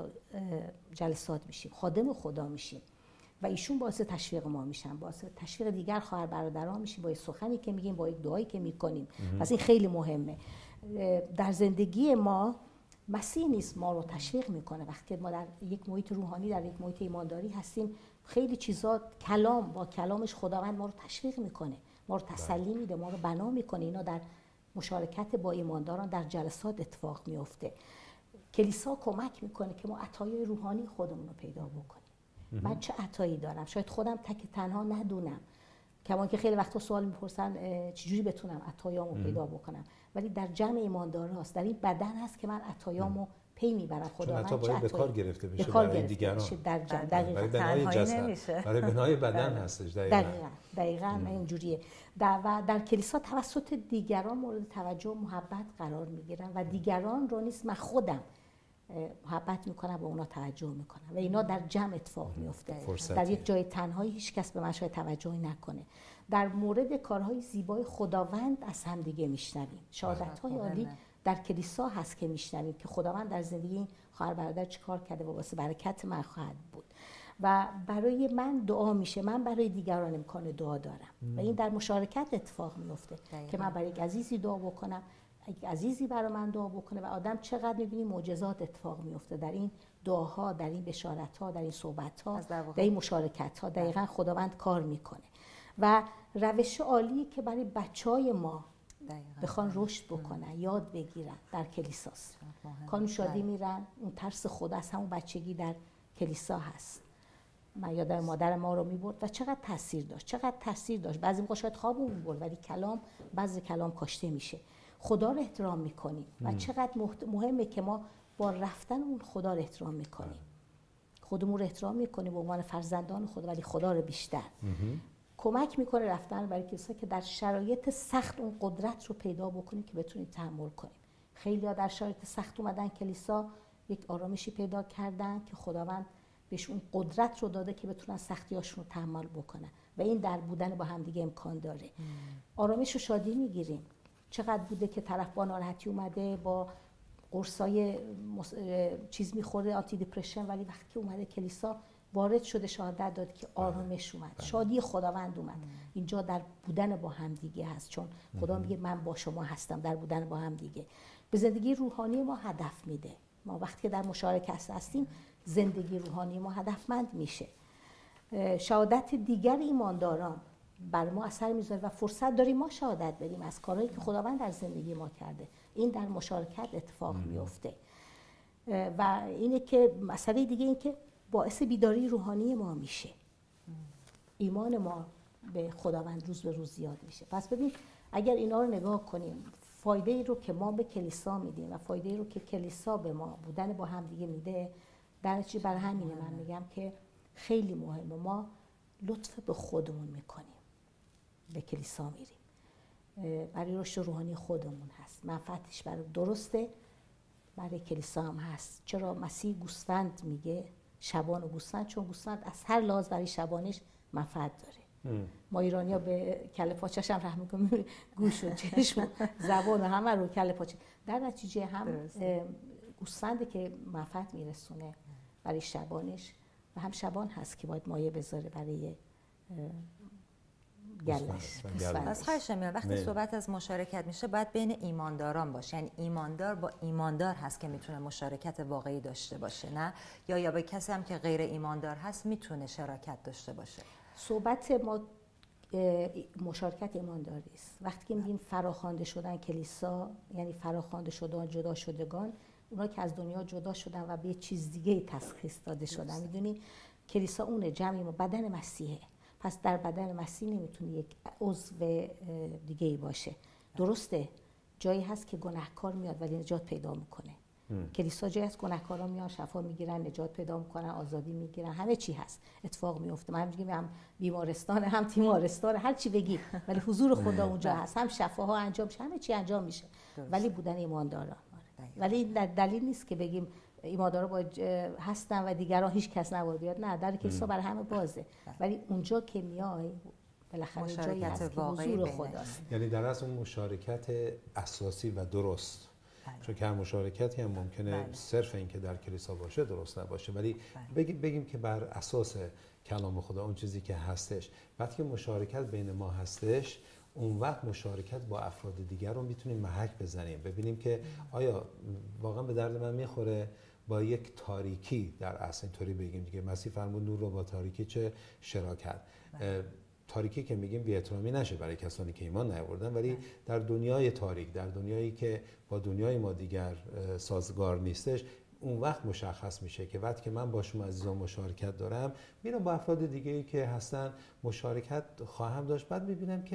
S3: جلسات میشیم، خادم خدا میشیم و ایشون باعث تشویق ما میشن، باعث تشویق دیگر خواهر برادران میشیم با یک سخنی که میگیم، با یک دعایی که میکنیم. پس این خیلی مهمه در زندگی ما. مسیح نیست ما رو تشویق میکنه وقتی ما در یک محیط روحانی، در یک محیط ایمانداری هستیم. خیلی چیزا با کلامش خداوند ما رو تشویق میکنه، ما رو تسلی میده، ما رو بنا میکنه. اینا در مشارکت با ایمانداران در جلسات اتفاق میفته. کلیسا کمک میکنه که ما عطایای روحانی خودمون رو پیدا بکنیم. من چه عطایی دارم؟ شاید خودم تنها ندونم، کما که خیلی وقتا سوال میپرسن چجوری بتونم عطایامو پیدا بکنم، ولی در جمع ایمانداران هست، در این بدن هست که من عطایامو پی میبرم خداوند چه
S1: باید به کار گرفته بشه برای دیگران. برای بنای بدن هستش.
S3: دقیقاً اینجوریه. و در کلیسا توسط دیگران مورد توجه و محبت قرار میگیرن و دیگران رو نیست من خودم محبت میکنم و اونا توجه میکنم و اینا در جمع اتفاق میفته. در یک جای تنهایی هیچ کس به من شاید توجهی نکنه. در مورد کارهای زیبای خداوند از هم دیگه میشنویم. شهادت‌های عالی در کلیسا هست که میشنویم که خداوند در زندگی خواهر برادر چیکار کرده و واسه برکت من خواهد بود و برای من دعا میشه. من برای دیگران امکان دعا دارم و این در مشارکت اتفاق میفته که من برای یک عزیزی دعا بکنم، یک عزیزی برای من دعا بکنه و آدم چقدر میبینی معجزات اتفاق میفته در این دعاها، در این بشارت‌ها، در این صحبت‌ها، در این مشارکت‌ها. دقیقاً خداوند کار میکنه و روش عالی که برای بچهای ما بخوان رشد بکنن، یاد بگیرن در کلیساست. کانون شادی میرن، اون ترس خدا از همون بچگی در کلیسا هست. من یادم مادر ما رو میبرد و چقدر تاثیر داشت. بعضی موقع شاید خوابمون میبرد ولی بعضی کلام کاشته میشه. خدا رو احترام میکنیم و چقدر مهمه که ما با رفتن اون خدا رو احترام میکنیم. خودمون رو احترام میکنیم به عنوان فرزندان خدا ولی خدا رو بیشتر. کمک میکنه رفتن برای کلیسا که در شرایط سخت اون قدرت رو پیدا بکنیم که بتونیم تحمل کنیم. خیلی‌ها در شرایط سخت اومدن کلیسا، یک آرامشی پیدا کردن که خداوند بهش اون قدرت رو داده که بتونن سختی‌هاشون رو تحمل بکنن و این در بودن با هم دیگه امکان داره. آرامش و شادی میگیریم. چقدر بوده که طرف با ناراحتی اومده با قرصای چیز میخوره آنتی دپرشن ولی وقتی که اومده کلیسا وارد شده شهادت داد که آرامش اومد، شادی خداوند اومد. اینجا در بودن با هم دیگه هست چون خدا میگه من با شما هستم. در بودن با هم دیگه به زندگی روحانی ما هدف میده. ما وقتی که در مشارکت هستیم زندگی روحانی ما هدفمند میشه. شهادت دیگر ایمانداران بر ما اثر میذاره و فرصت داریم ما شهادت بدیم از کارهایی که خداوند در زندگی ما کرده. این در مشارکت اتفاق میفته و اینه که مسئله دیگه این که باعث بیداری روحانی ما میشه. ایمان ما به خداوند روز به روز زیاد میشه. پس ببین اگر اینا رو نگاه کنیم، فایده ای رو که ما به کلیسا میدیم و فایده ای رو که کلیسا به ما بودن با هم دیگه میده، در نتیجه بر همینه من میگم که خیلی مهمه ما لطف به خودمون میکنیم. به کلیسا میریم برای رشد روحانی خودمون هست. منفعتش برای درسته، برای کلیسا هم هست. چرا مسیح گوسفند میگه شبان و گوسفند؟ چون گوسفند از هر لحاظ برای شبانش منفعت داره. ما ایرانی‌ها به کله پاچش هم رحم می‌کنیم، گوش و چشم و زبان و همه رو کله پاچه. در نتیجه هم گوسفند که منفعت میرسونه برای شبانش و هم شبان هست که باید مایه بذاره برای گلش.
S2: از خواهش میاد وقتی صحبت از مشارکت میشه باید بین ایمانداران باشه. یعنی ایماندار با ایماندار هست که میتونه مشارکت واقعی داشته باشه، نه یا به کسی هم که غیر ایماندار هست میتونه شراکت داشته باشه.
S3: صحبت ما مشارکت ایمانداری است. وقتی که میگیم فراخوانده شدن کلیسا یعنی فراخوانده شدن جدا شدگان، اونا که از دنیا جدا شدن و به چیز دیگه تشخیص داده شدن. میدونی کلیسا اونه، جمعی ما بدن مسیحه. پس در بدن مسیح نمیتونه یک عضو دیگه ای باشه. درسته جایی هست که گناهکار میاد ولی نجات پیدا میکنه. کلیسا جایی هست گناهکارا میان شفا میگیرن، نجات پیدا میکنن، آزادی میگیرن، همه چی هست، اتفاق میفته. من میگم هم بیمارستان هم تیمارستان هر چی بگی ولی حضور خدا اونجا هست، هم شفاها انجام میشه، همه چی انجام میشه. ولی بودن ایمانداران ولی دلیل نیست که بگیم ایماندارا باید هستن و دیگران هیچ کس نباید بیاد. نه، در کلیسا برای همه بازه ولی اونجا که میای بالاخره جایی هست که حضور خداست.
S1: یعنی در اصل اون مشارکت اساسی و درست. چون که هر مشارکتی هم ممکنه صرف این که در کلیسا باشه درست نباشه ولی بگیم که بر اساس کلام خدا اون چیزی که هستش. وقتی که مشارکت بین ما هستش اون وقت مشارکت با افراد دیگر رو میتونیم محک بزنیم، ببینیم که آیا واقعا به درد من میخوره با یک تاریکی. در اصل اینطوری بگیم دیگه، مسیح فرمود نور رو با تاریکی چه شراکت. تاریکی که میگیم بی‌احترامی نشه برای کسانی که ایمان نیاوردن، ولی در دنیای تاریک، در دنیایی که با دنیای ما دیگر سازگار نیستش، اون وقت مشخص میشه که وقتی که من با شما عزیزان مشارکت دارم، میرم با افراد دیگه‌ای که هستن مشارکت خواهم داشت. بعد میبینم که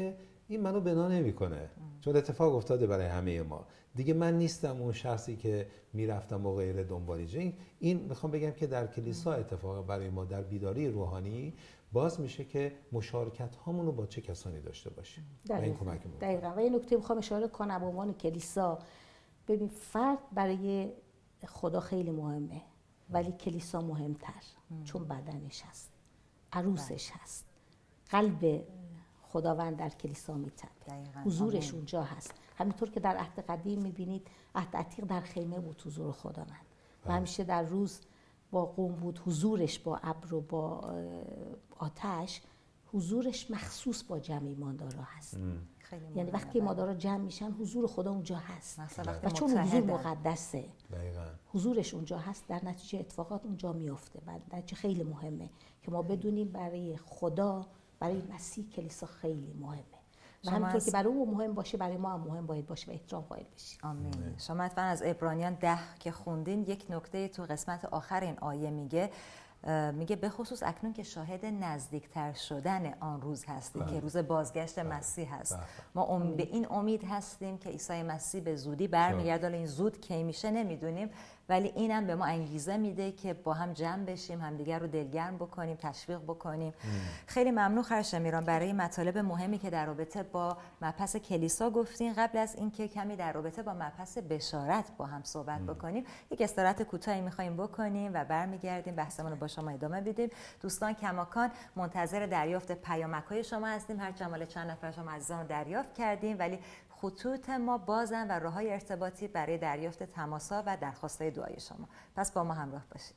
S1: این منو بنا نمیکنه، چون اتفاق افتاده برای همه ما دیگه. من نیستم اون شخصی که میرفتم و غیره دنبالی. این میخوام بگم که در کلیسا اتفاق برای ما در بیداری روحانی باز میشه که مشارکت هامون رو با چه کسانی داشته باشیم و این کمک میکنه.
S3: دقیقاً. و یه نکته میخوام اشاره کنم به عنوان کلیسا، ببین فرد برای خدا خیلی مهمه ولی کلیسا مهمتر، چون بدنش هست، عروسش هست، قلب خداوند در کلیسا میتپه، حضورش اونجا هست. همینطور که در عهد قدیم میبینید عهد عتیق در خیمه بود حضور خداوند و همیشه در روز با قوم بود، حضورش با ابر و با آتش، حضورش مخصوص با جمع ایماندارا هست. یعنی وقتی ایماندارا جمع میشن حضور خدا اونجا هست و چون حضور مقدسه، حضورش اونجا هست، در نتیجه اتفاقات اونجا میفته. و نتیجه خیلی مهمه که ما بدونیم برای خدا، برای مسیح کلیسا خیلی مهمه و همینطور که برای او مهم باشه برای ما هم مهم باید باشه و احترام قائل بشیم.
S2: آمین. شما حتما از عبرانیان 10 که خوندین یک نکته تو قسمت آخر این آیه میگه به خصوص اکنون که شاهد نزدیکتر شدن آن روز هستیم که روز بازگشت مسیح هست. ما به این امید هستیم که عیسی مسیح به زودی برمیگرده. حالا این زود کی میشه نمیدونیم، ولی اینم به ما انگیزه میده که با هم جمع بشیم، همدیگر رو دلگرم بکنیم، تشویق بکنیم. خیلی ممنون خرشمیران برای مطالب مهمی که در رابطه با مبحث کلیسا گفتین. قبل از اینکه کمی در رابطه با مبحث بشارت با هم صحبت بکنیم، یک استراحت کوتاهی می‌خوایم بکنیم و برمیگردیم بحثمون رو با شما ادامه بدیم. دوستان کماکان منتظر دریافت پیامک‌های شما هستیم. هر چند چند نفر شما عزیزان رو دریافت کردیم، ولی خطوط ما بازن و راه‌های ارتباطی برای دریافت تماس‌ها و درخواست‌های دعای شما. پس با ما همراه باشید.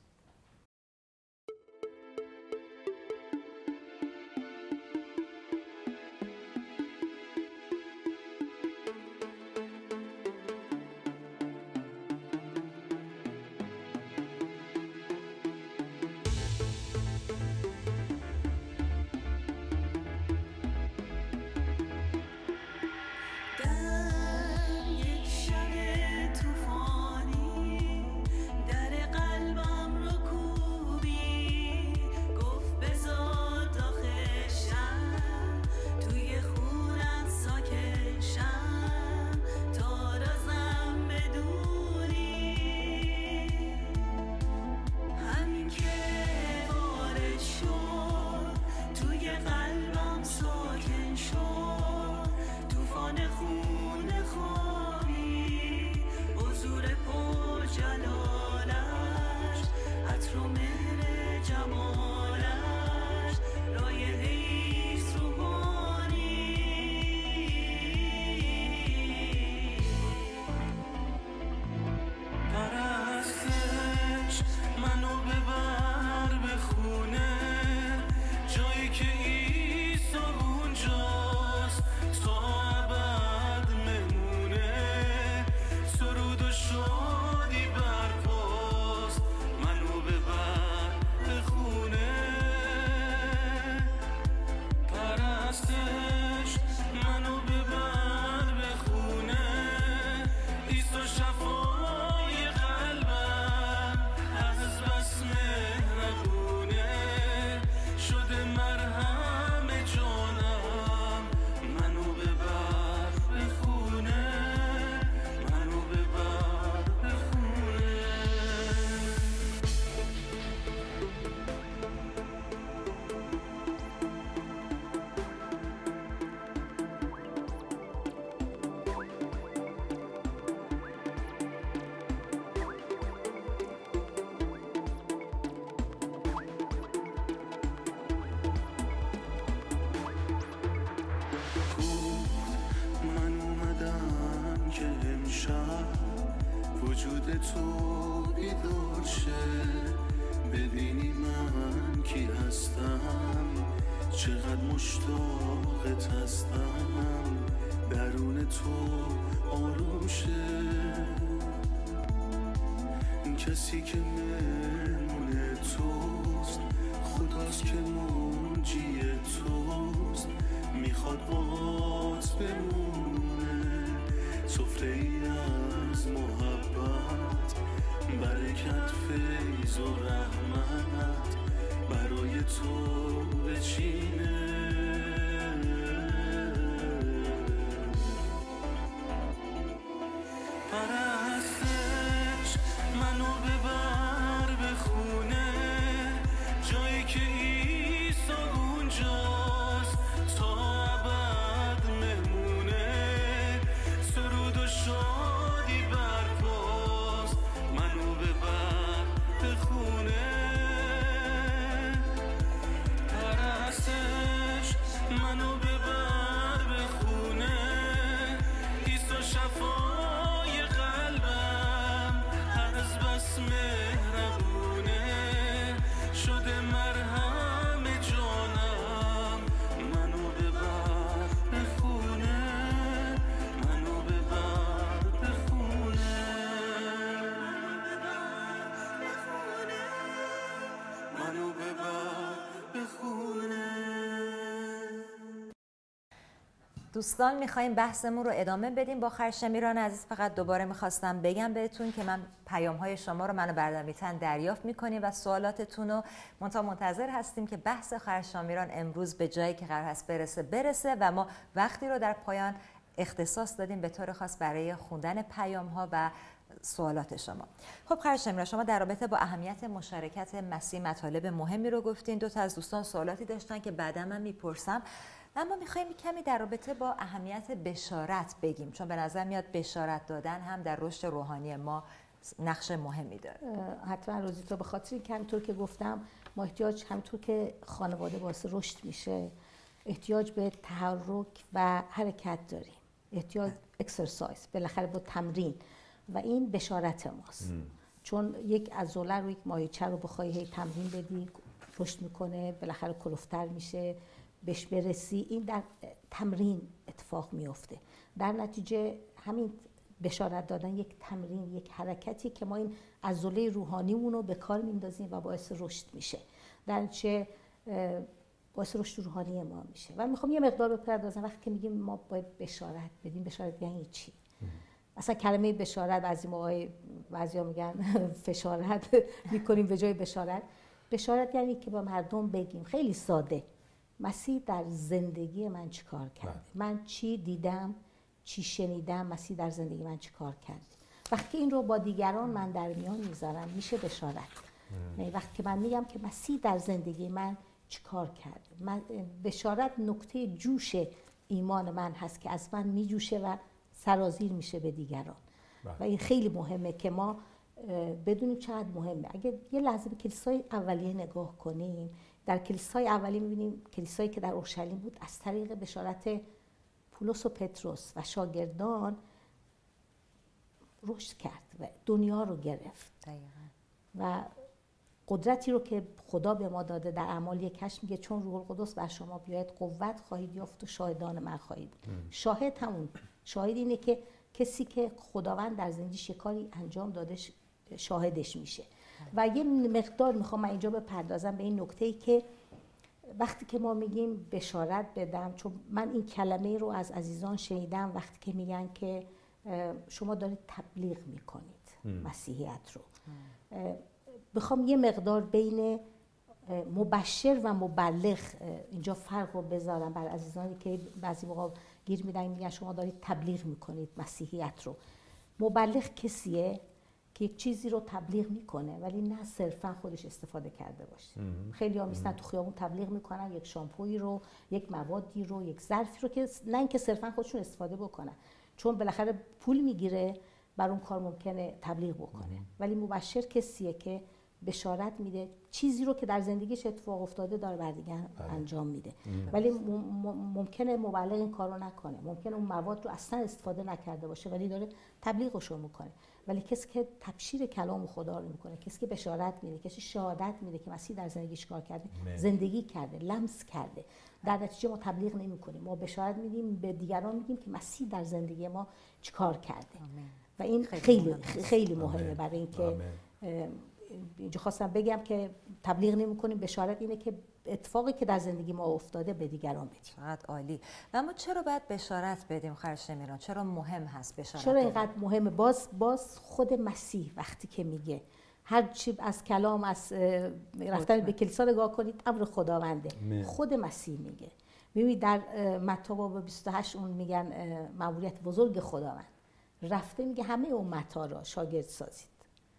S5: وجود تو بیدار شه، ببینی من کی هستم، چقدر مشتاقت هستم، درون تو آروم شه. کسی که مهمون توست، خداست که منجی توست، میخواد باهات بمونه، سفره ای از محبت، برکت، فیض و رحمت برای تو بچینه.
S2: دوستان میخوایم بحثمون رو ادامه بدیم با خرشمیران عزیز. فقط دوباره میخواستم بگم بهتون که من پیام‌های شما رو من و بردمیتن دریافت میکنیم و سوالاتتون رو منتظر هستیم که بحث خرشمیران امروز به جایی که قرار هست برسه و ما وقتی رو در پایان اختصاص دادیم به طور خاص برای خوندن پیام‌ها و سوالات شما. خب خرشمیران، شما در رابطه با اهمیت مشارکت مسیح مطالب مهمی رو گفتین. دو تا از دوستان سوالاتی داشتن که بعدا من میپرسم، اما میخوایم کمی در رابطه با اهمیت بشارت بگیم، چون به نظر میاد بشارت دادن هم در رشد روحانی ما نقش مهمی داره.
S3: حتما روزی تو، به خاطر اینکه همونطور که گفتم ما احتیاج، همونطور که خانواده باعث رشد میشه، احتیاج به تحرک و حرکت داریم، احتیاج اکسرسایز، بالاخره با تمرین، و این بشارت ماست. چون یک عضله رو، یک ماهیچه رو بخوای هی تمرین بدی، رشد میکنه، بالاخره کلوفتر میشه، بهش برسی، این در تمرین اتفاق میفته. در نتیجه همین بشارت دادن یک تمرین، یک حرکتی که ما این عضله روحانیمون رو به کار میندازیم و باعث رشد میشه، در نتیجه باعث رشد روحانی ما میشه. و میخوام یه مقدار بپردازم. وقتی که میگیم ما باید بشارت بدیم، بشارت یعنی چی؟ اصلا کلمه بشارت، بعضی‌ها میگن فشارت میکنیم به جای بشارت. بشارت یعنی که با مردم بگیم خیلی ساده مسیح در زندگی من چی کار کرده، من چی دیدم، چی شنیدم، مسیح در زندگی من چی کار کرده. وقتی این رو با دیگران من در میان میذارم میشه بشارت. وقتی که من میگم که مسیح در زندگی من چی کار کرده، بشارت نقطه جوش ایمان من هست که از من میجوشه و سرازیر میشه به دیگران. و این خیلی مهمه که ما بدونیم چقدر مهمه. اگه یه لحظه به کلیسای اولیه نگاه کنیم، در کلیسای اولیه میبینیم کلیسایی که در اورشلیم بود از طریق بشارت پولس و پتروس و شاگردان رشد کرد و دنیا رو گرفت. و قدرتی رو که خدا به ما داده در اعمال 1:8 میگه چون روح القدس بر شما بیاید قوت خواهید یافت و شاهدان من خواهید بود. شاهد همون شاهد اینه که کسی که خداوند در زندگیش کاری انجام داده شاهدش میشه. و یه مقدار میخوام من اینجا بپردازم به این نکته‌ای که وقتی که ما میگیم بشارت بدم، چون من این کلمه رو از عزیزان شنیدم وقتی که میگن که شما دارید تبلیغ میکنید مسیحیت رو، بخوام یه مقدار بین مبشر و مبلغ اینجا فرق رو بذارم بر عزیزانی که بعضی موقع گیر میدن میگن شما دارید تبلیغ میکنید مسیحیت رو. مبلغ کسیه که یک چیزی رو تبلیغ میکنه ولی نه صرفا خودش استفاده کرده باشه. خیلی ها میستن تو خیابون تبلیغ میکنن یک شامپویی رو، یک موادی رو، یک ظرفی رو که نه اینکه صرفا خودشون استفاده بکنن، چون بالاخره پول میگیره بر اون کار ممکنه تبلیغ بکنه. ولی مبشر کسیه که بشارت میده، چیزی رو که در زندگیش اتفاق افتاده داره بر دیگران انجام میده. ولی ممکنه مبلغ این کارو نکنه، ممکنه اون مواد رو اصلا استفاده نکرده باشه ولی داره تبلیغش رو میکنه. ولی کسی که تبشیر کلام خدا رو میکنه، کسی که بشارت میده، کسی شهادت میده که مسیح در زندگیش کار کرده، زندگی کرده، لمس کرده، در نتیجه ما تبلیغ نمیکنیم، ما بشارت میدیم، به دیگران میگیم که مسیح در زندگی ما چیکار کرده. و این خیلی خیلی مهمه برای اینکه اینجا خواستم بگم که تبلیغ نمی‌کنیم، بشارت اینه که اتفاقی که در زندگی ما افتاده به دیگران بدیم.
S2: چقدر عالی. و اما چرا باید بشارت بدیم خرشمیران؟ چرا مهم هست بشارت؟
S3: چرا اینقدر مهمه؟ باز خود مسیح وقتی که میگه هر چی از کلام، از رفتن به کلیسا نگاه کنید، امر خداونده. خود مسیح میگه. ببینید در متی باب 28 اون میگن مأموریت بزرگ خداوند. رفته میگه همه امت‌ها را شاگرد سازید.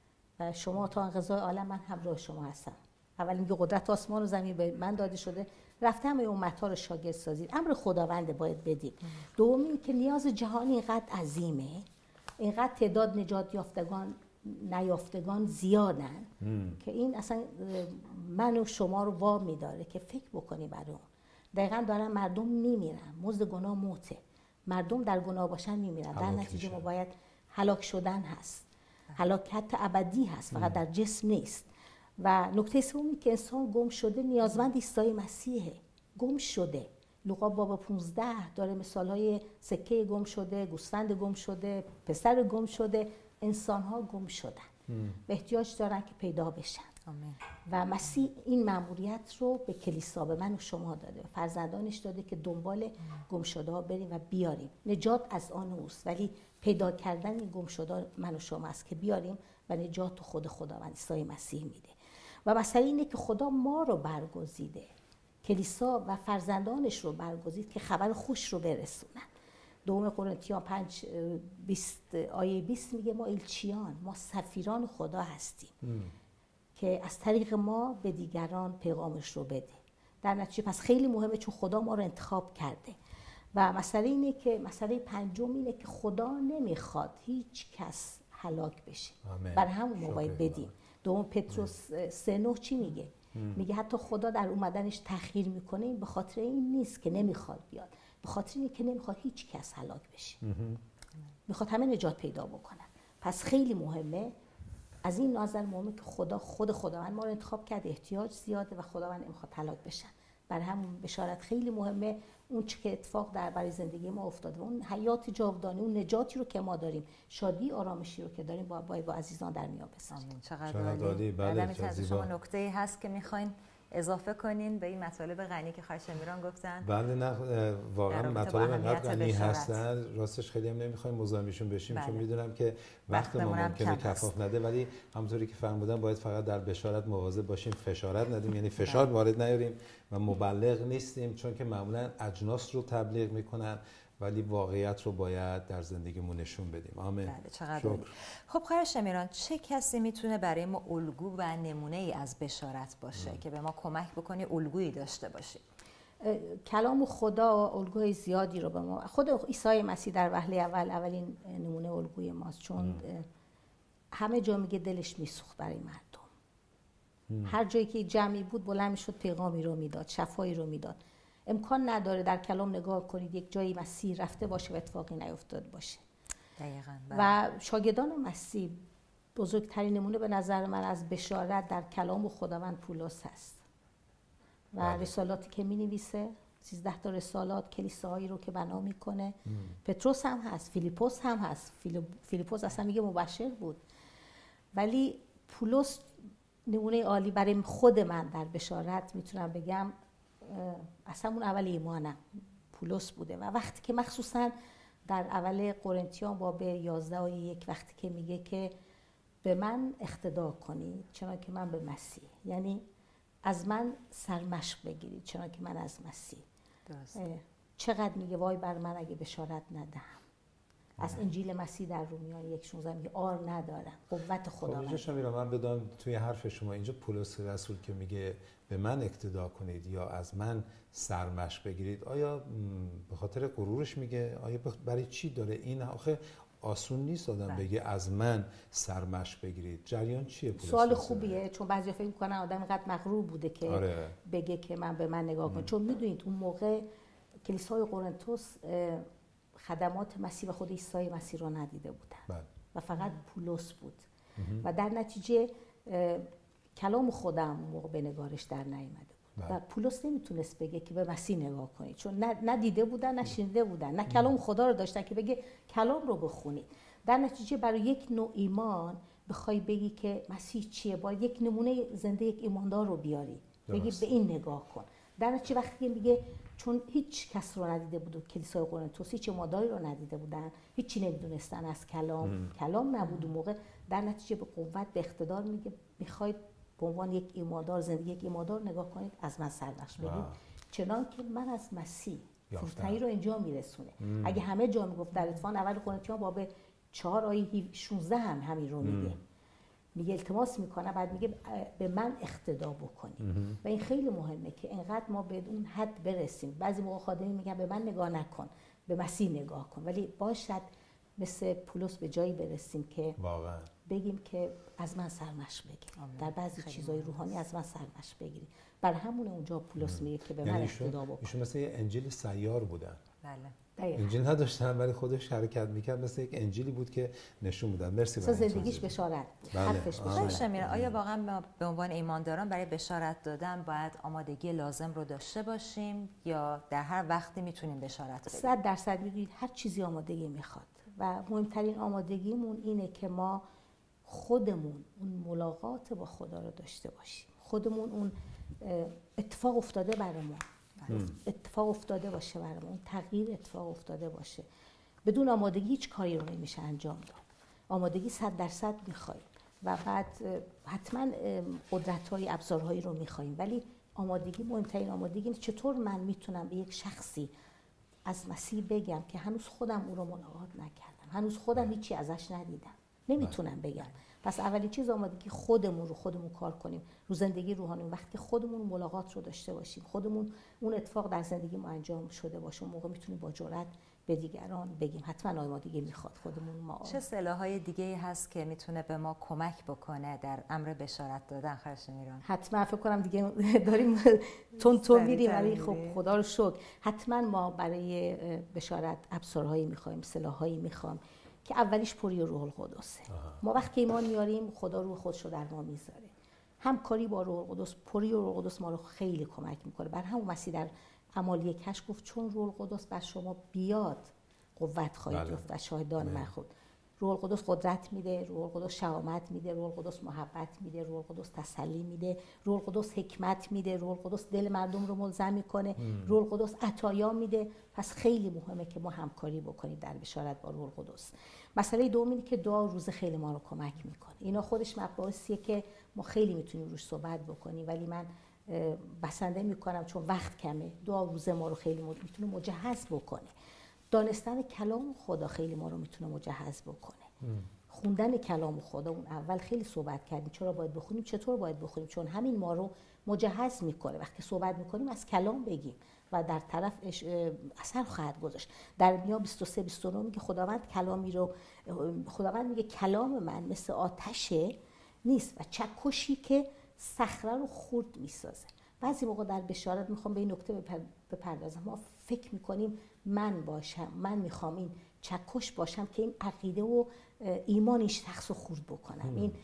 S3: شما تا انقضای عالم من همراه شما هستم. اول میگه قدرت آسمان و زمین به من داده شده، رفته همه امت‌ها رو شاگرد سازید. امر خداونده باید بدید. دوم این که نیاز جهانی اینقدر عظیمه، اینقدر تعداد نجات یافتگان نیافتگان زیادن که این اصلا من و شما رو وامی داره که فکر بکنی برای اون. دقیقاً دارن مردم میمیرن، مزد گناه موته، مردم در گناه باشن میمیرن، در نتیجه ما باید هلاک شدن هست، هلاکت ابدی هست، فقط در جسم نیست. و نکته سومی که انسان گم شده نیازمند عیسی مسیحه. گم شده، لوقا باب 15 داره مثالهای سکه گم شده، گوسفند گم شده، پسر گم شده. انسان ها گم شدن و احتیاج دارن که پیدا بشن.
S2: آمین.
S3: و مسیح این مأموریت رو به کلیسا، به من و شما داده، فرزندانش داده که دنبال گمشده‌ها بریم و بیاریم. نجات از آن اوست، ولی پیدا کردن این گمشده‌ها من و شما است که بیاریم و نجات خود خداوند عیسی مسیح میده. و مسئله اینه که خدا ما رو برگزیده، کلیسا و فرزندانش رو برگزید که خبر خوش رو برسونن. دوم قرنتیان 5:20 آیه 20 میگه ما ایلچیان، ما سفیران خدا هستیم که از طریق ما به دیگران پیغامش رو بده. در نتیجه پس خیلی مهمه، چون خدا ما رو انتخاب کرده. و مسئله پنجم اینه که خدا نمیخواد هیچ کس هلاک بشه. بر همون ما باید بدیم. دوم پتروس 3:9 چی میگه؟ میگه حتی خدا در اومدنش تأخیر میکنه، این به خاطر این نیست که نمیخواد بیاد، به خاطر اینه که نمیخواد هیچ کس هلاک بشه. میخواد همه نجات پیدا بکنن. پس خیلی مهمه، از این نظر مهمه که خود خداوند ما رو انتخاب کرده، احتیاج زیاده و خداوند نمیخواد هلاک بشن. برای همون بشارت خیلی مهمه، اون چه که اتفاق برای زندگی ما افتاده، اون حیات جاودانه، اون نجاتی رو که ما داریم، شادی آرامشی رو که داریم، باید با عزیزان در میان بذاریم.
S2: چقدر عالی. بله، از شما نکته‌ای هست که میخواین اضافه کنین به این مطالب غنی که خواهر شمیران گفتن؟
S1: بله، نه واقعا مطالب انقدر غنی هستن، راستش خیلی هم نمیخوایم مزاحمشون بشیم. بله. چون میدونم که وقتمون ممکنه کفاف نده، ولی همونطوری که فرمودن باید فقط در بشارت مواظب باشیم، فشارت ندیم، یعنی فشار وارد نیاریم و مبلغ نیستیم، چون که معمولا اجناس رو تبلیغ میکنن ولی واقعیت رو باید در زندگیمون نشون بدیم. آمین.
S2: بله، چقدر عالی. خب خواهر شمیران، چه کسی میتونه برای ما الگو و نمونه ای از بشارت باشه که به ما کمک بکنه الگویی داشته باشیم؟
S3: کلام خدا الگوی زیادی رو به ما، خود عیسی مسیح در وهله اولین نمونه الگوی ماست، چون همه جا میگه دلش میسوخت برای مردم. هر جایی که جمعی بود بلند میشد پیغامی رو میداد، شفایی رو میداد. امکان نداره در کلام نگاه کنید یک جایی مسیح رفته باشه و اتفاقی نیفتاد باشه.
S2: دقیقاً.
S3: و شاگردان مسیح بزرگترین نمونه به نظر من از بشارت در کلام خداوند پولس هست. و رسالاتی که می نویسه، 13 تا رسالات، کلیساهایی رو که بنا میکنه. پتروس هم هست، فیلیپوس هم هست. فیلیپوس اصلا میگه مبشر بود. ولی پولس نمونه عالی برای خود من در بشارت میتونم بگم، اصلا اون اول ایمانم پولس بوده. و وقتی که مخصوصا در اول قرنتیان باب 11 آیه 1 وقتی که میگه که به من اقتدا کنید چنان که من به مسیح، یعنی از من سرمشق بگیرید چنان که من از مسیح. چقدر میگه وای بر من اگه بشارت ندهم. از انجیل مسیح در رومیان 1:16 میگه آر ندارم، قوت خدا.
S1: اینجا شمیرا من بدونم توی حرف شما اینجا پولس رسول که میگه به من اقتدا کنید یا از من سرمشق بگیرید، آیا به خاطر غرورش میگه؟ آیا برای چی داره این؟ آخه آسون نیست آدم بگه از من سرمشق بگیرید. جریان چیه پولس؟
S3: سوال خوبیه، چون بعضیا فکر میکنن آدم اینقدر مغرور بوده که بگه که من به من نگاه کن. چون میدونید اون موقع کلیسای قرنتوس خدمات مسیح و خود عیسی مسیح رو ندیده بودن و فقط پولس بود. و در نتیجه کلام خودم موقع به نگارش در نیامده بود. و پولس نمیتونست بگه که به مسیح نگاه کنید، چون ندیده بودن، نشنیده بودن، نه کلام خدا رو داشتن که بگه کلام رو بخونید. در نتیجه برای یک نوع ایمان بخوای بگی که مسیح چیه، باید یک نمونه زنده یک ایماندار رو بیاری، بگی به این نگاه کن. در نتیجه وقتی میگه چون هیچ کس رو ندیده بود و کلیسای قرنتوس هیچ مادری رو ندیده بودن، هیچی نمیدونستن از کلام نبود اون موقع، در نتیجه به قوت به اقتدار میگه میخواید به عنوان یک ایماندار، زندگی یک ایماندار نگاه کنید، از من سربخش بگید چنان که من از مسیح فروتنی رو اینجا میرسونه. اگه همه جا میگفت در اتفاق اول قرنتیان باب 4 آیه 16 هم همین رو میگه التماس میکنه، بعد میگه به من اقتدا بکنید. و این خیلی مهمه که اینقدر ما به اون حد برسیم. بعضی موقع خادمی میگن به من نگاه نکن، به مسیح نگاه کن، ولی باشد مثل پولس به جایی برسیم که واقعا بگیم که از من سرمشق بگیر، در بعضی چیزای روحانی از من سرمشق بگیری. بر همون اونجا پولس میگه که به من اقتدا بکن.
S1: ایشون مثل یه انجیل سیار بودن.
S2: بله.
S1: انجیل نداشتن ولی خودش حرکت میکرد، مثل یک انجیلی بود که نشون میداد. مرسی برای
S3: زندگیش بشارت. حرفش
S2: بشارت. آیا واقعا به عنوان ایمانداران برای بشارت دادن باید آمادگی لازم رو داشته باشیم یا در هر وقتی میتونیم بشارت بدیم؟
S3: 100% میدونید هر چیزی آمادگی میخواد و مهمترین آمادگیمون اینه که ما خودمون اون ملاقات با خدا رو داشته باشیم، خودمون اون اتفاق افتاده برای ما، اتفاق افتاده باشه برای ما، اون تغییر اتفاق افتاده باشه. بدون آمادگی هیچ کاری رو نمیشه انجام داد. آمادگی 100% میخوایم و بعد حتما قدرت‌های ابزارهایی رو میخوایم، ولی آمادگی، مهمترین آمادگی اینه چطور من میتونم به یک شخصی از مسیح بگم که هنوز خودم او رو ملاقات نکردم، هنوز خودم هیچی ازش ندیدم، نمیتونم بگم. پس اولین چیز آمادگی خودمون رو خودمون کار کنیم رو زندگی روحانی. وقتی خودمون ملاقات رو داشته باشیم، خودمون اون اتفاق در زندگی ما انجام شده باشه، اون موقع میتونیم با جرأت به دیگران بگیم. حتما آمادگی میخواد خودمون ما.
S2: چه سلاح‌های دیگه‌ای هست که میتونه به ما کمک بکنه در امر بشارت دادن خرشمیران؟
S3: حتما فکر کنم دیگه داریم تون میریم، ولی خب خدا رو شکر حتما ما برای بشارت ابزارهایی میخوایم، سلاح‌هایی میخوام که اولیش پری روح القدسه. ما وقتی ایمان میاریم خدا روح خودش رو در ما میذاره. همکاری با روح القدس، پری روح القدس ما رو خیلی کمک میکنه. بر همون مسیح در اعمال 1 گفت چون روح القدس بر شما بیاد قوت خواهید یافت و شاهدان من خود. روح القدس قدرت میده، روح القدس شهامت میده، روح القدس محبت میده، روح القدس تسلی میده، روح القدس حکمت میده، روح القدس دل مردم رو ملزم میکنه، روح القدس عطایا میده. پس خیلی مهمه که ما همکاری بکنیم در بشارت با روح القدس. مسئله دوم اینه که دعا روز خیلی ما رو کمک میکنه. اینا خودش مباحثیه که ما خیلی میتونیم روش صحبت بکنیم، ولی من بسنده میکنم چون وقت کمه. دعا روز ما رو خیلی میتونه مجهز بکنه. دانستن کلام خدا خیلی ما رو میتونه مجهز بکنه. خوندن کلام خدا، اون اول خیلی صحبت کردیم چرا باید بخونیم، چطور باید بخونیم، چون همین ما رو مجهز میکنه. وقتی صحبت میکنیم از کلام بگیم و در طرف اثر خواهد گذاشت. در ارمیا 23-29 میگه خداوند میگه کلام من مثل آتشه نیست و چکشی که صخره رو خرد میسازه. بعضی موقع در بشارت میخوام به این نکته بپردازم. ما فکر میکنیم من میخوام این چکش باشم که این عقیده و ایمان این شخص رو خرد بکنم، این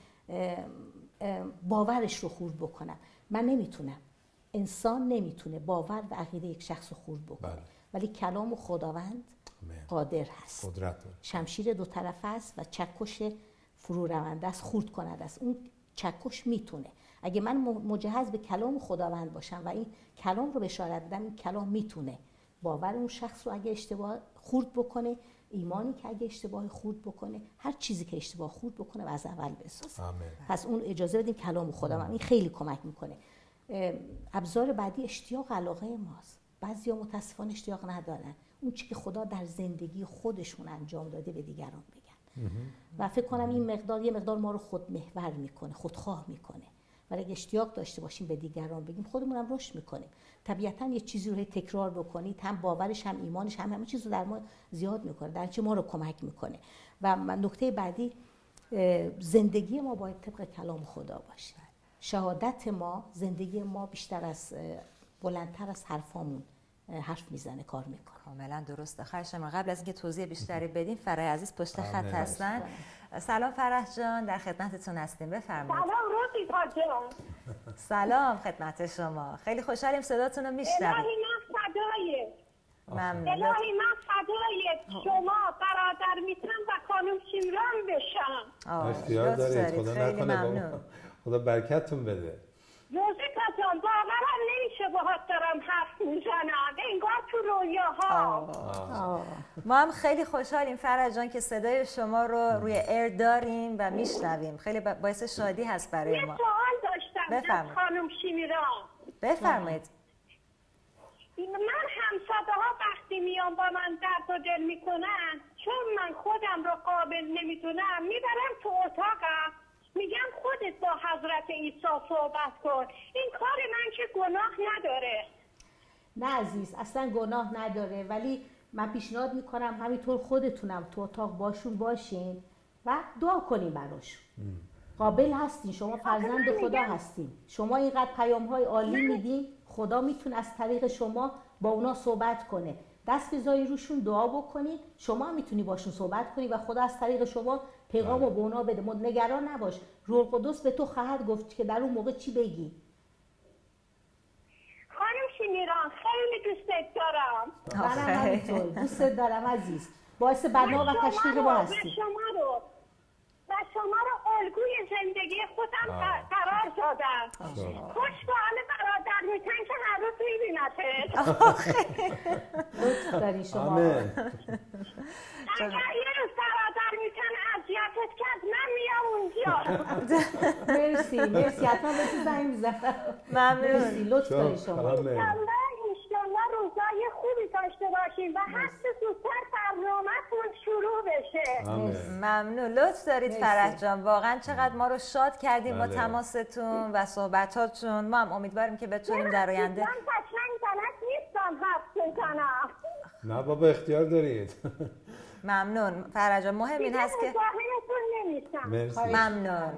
S3: باورش رو خرد بکنم. من نمیتونم، انسان نمیتونه باور و عقیده یک شخص رو خرد بکنه. ولی کلام خداوند قادر هست، قدرت داره، شمشیر دو طرفه است و چکش فرو رونده است، خرد کننده است. اون چکش میتونه. اگه من مجهز به کلام خداوند باشم و این کلام رو بشارت بدم، این کلام میتونه باور اون شخص رو اگه اشتباه خرد بکنه، ایمانی که اگه اشتباه خرد بکنه، هر چیزی که اشتباه خرد بکنه و از اول بسازه. پس اون اجازه بدیم کلام خداوند، این خیلی کمک میکنه. ابزار بعدی اشتیاق علاقه ماست. بعضیا متاسفانه اشتیاق ندارن اون چیزی که خدا در زندگی خودشون انجام داده به دیگران بگن. و فکر کنم این یه مقدار ما رو خودمحور میکنه، خودخواه میکنه. ولی اگه اشتیاق داشته باشیم به دیگران بگیم، خودمون هم رشد میکنیم. طبیعتاً یه چیزی رو تکرار بکنید، هم باورش هم ایمانش هم همه چیز رو در ما زیاد میکنه، در چه ما رو کمک میکنه. و نکته بعدی، زندگی ما باید طبق کلام خدا باشه. شهادت ما، زندگی ما بیشتر از بلندتر از حرفامون حرف میزنه، کار میکنه.
S2: کاملا درسته. خرشم قبل از اینکه توضیح بیشتری بدیم، فرح عزیز پشت خط هستن. سلام فرح جان، در خدمتتون هستیم، بفرمایید.
S6: سلام روزیتا جان.
S2: سلام خدمت شما، خیلی خوشحالیم صداتون رو میشنویم.
S6: الهی من فدای
S2: ممنون.
S6: الهی من فدای شما برادر میتونم و خانم شیران بشم.
S1: اختیار دارید، خدا نکنه خدا برکتتون بده.
S6: روزیتا جان باورم نمیشه باهات دارم حرف میزنم، انگار تو رویاها.
S2: ما هم خیلی خوشحالیم فرح جان که صدای شما رو روی ایر داریم و میشنویم. خیلی باعث شادی هست برای ما.
S6: یه سوال داشتم از خانم شیران.
S2: بفرمایید.
S6: من همساده ها وقتی میان با من درد و دل میکنن، چون من خودم رو قابل نمیدونم، میبرم تو اتاقم، میگم خودت با حضرت عیسی صحبت کن. این کار من که گناه نداره.
S3: نه عزیز، اصلا گناه نداره، ولی من پیشنهاد میکنم همینطور خودتونم تو اتاق باشون باشین و دعا کنین براشون. قابل هستین، شما فرزند خدا هستین، شما اینقدر پیام‌های عالی میدین، خدا میتونه از طریق شما با اونا صحبت کنه. دست بذاری روشون، دعا بکنید، شما هم میتونی باشون صحبت کنی و خدا از طریق شما پیغام رو به اونا بده. نگران نباش، روح القدس به تو خواهد گفت که در اون موقع چی بگی.
S6: خانم شیران خیلی دوستت دارم.
S3: منم همینطور دوستت دارم عزیز. باعث بنا و تشویق ما هستی.
S6: و شما رو الگوی زندگی خودم قرار دادم. خوش به حال برادر میتن که هر روز میبینتت.
S3: لطف داری شما.
S6: اگر یه روز برادر میتن اذیتت کرد من میام اونجا.
S3: مرسی حتما بهت زنگ میزنم.
S2: ممنون.
S3: لطف داری شما.
S6: انشالله روزای خوبی داشته باشیم و هر چه زودتر برنامه‌تون شروع بشه.
S2: ممنون. لطف دارید فرح جان، واقعا چقدر ما رو شاد کردیم با تماستون و صحبتاتون. ما هم امیدواریم که بتونیم در آینده.
S6: من قشنگ بلد نیستم حرف بزنم.
S1: نه بابا اختیار دارید.
S2: ممنون فرح جان. مهم این هست که ممنون.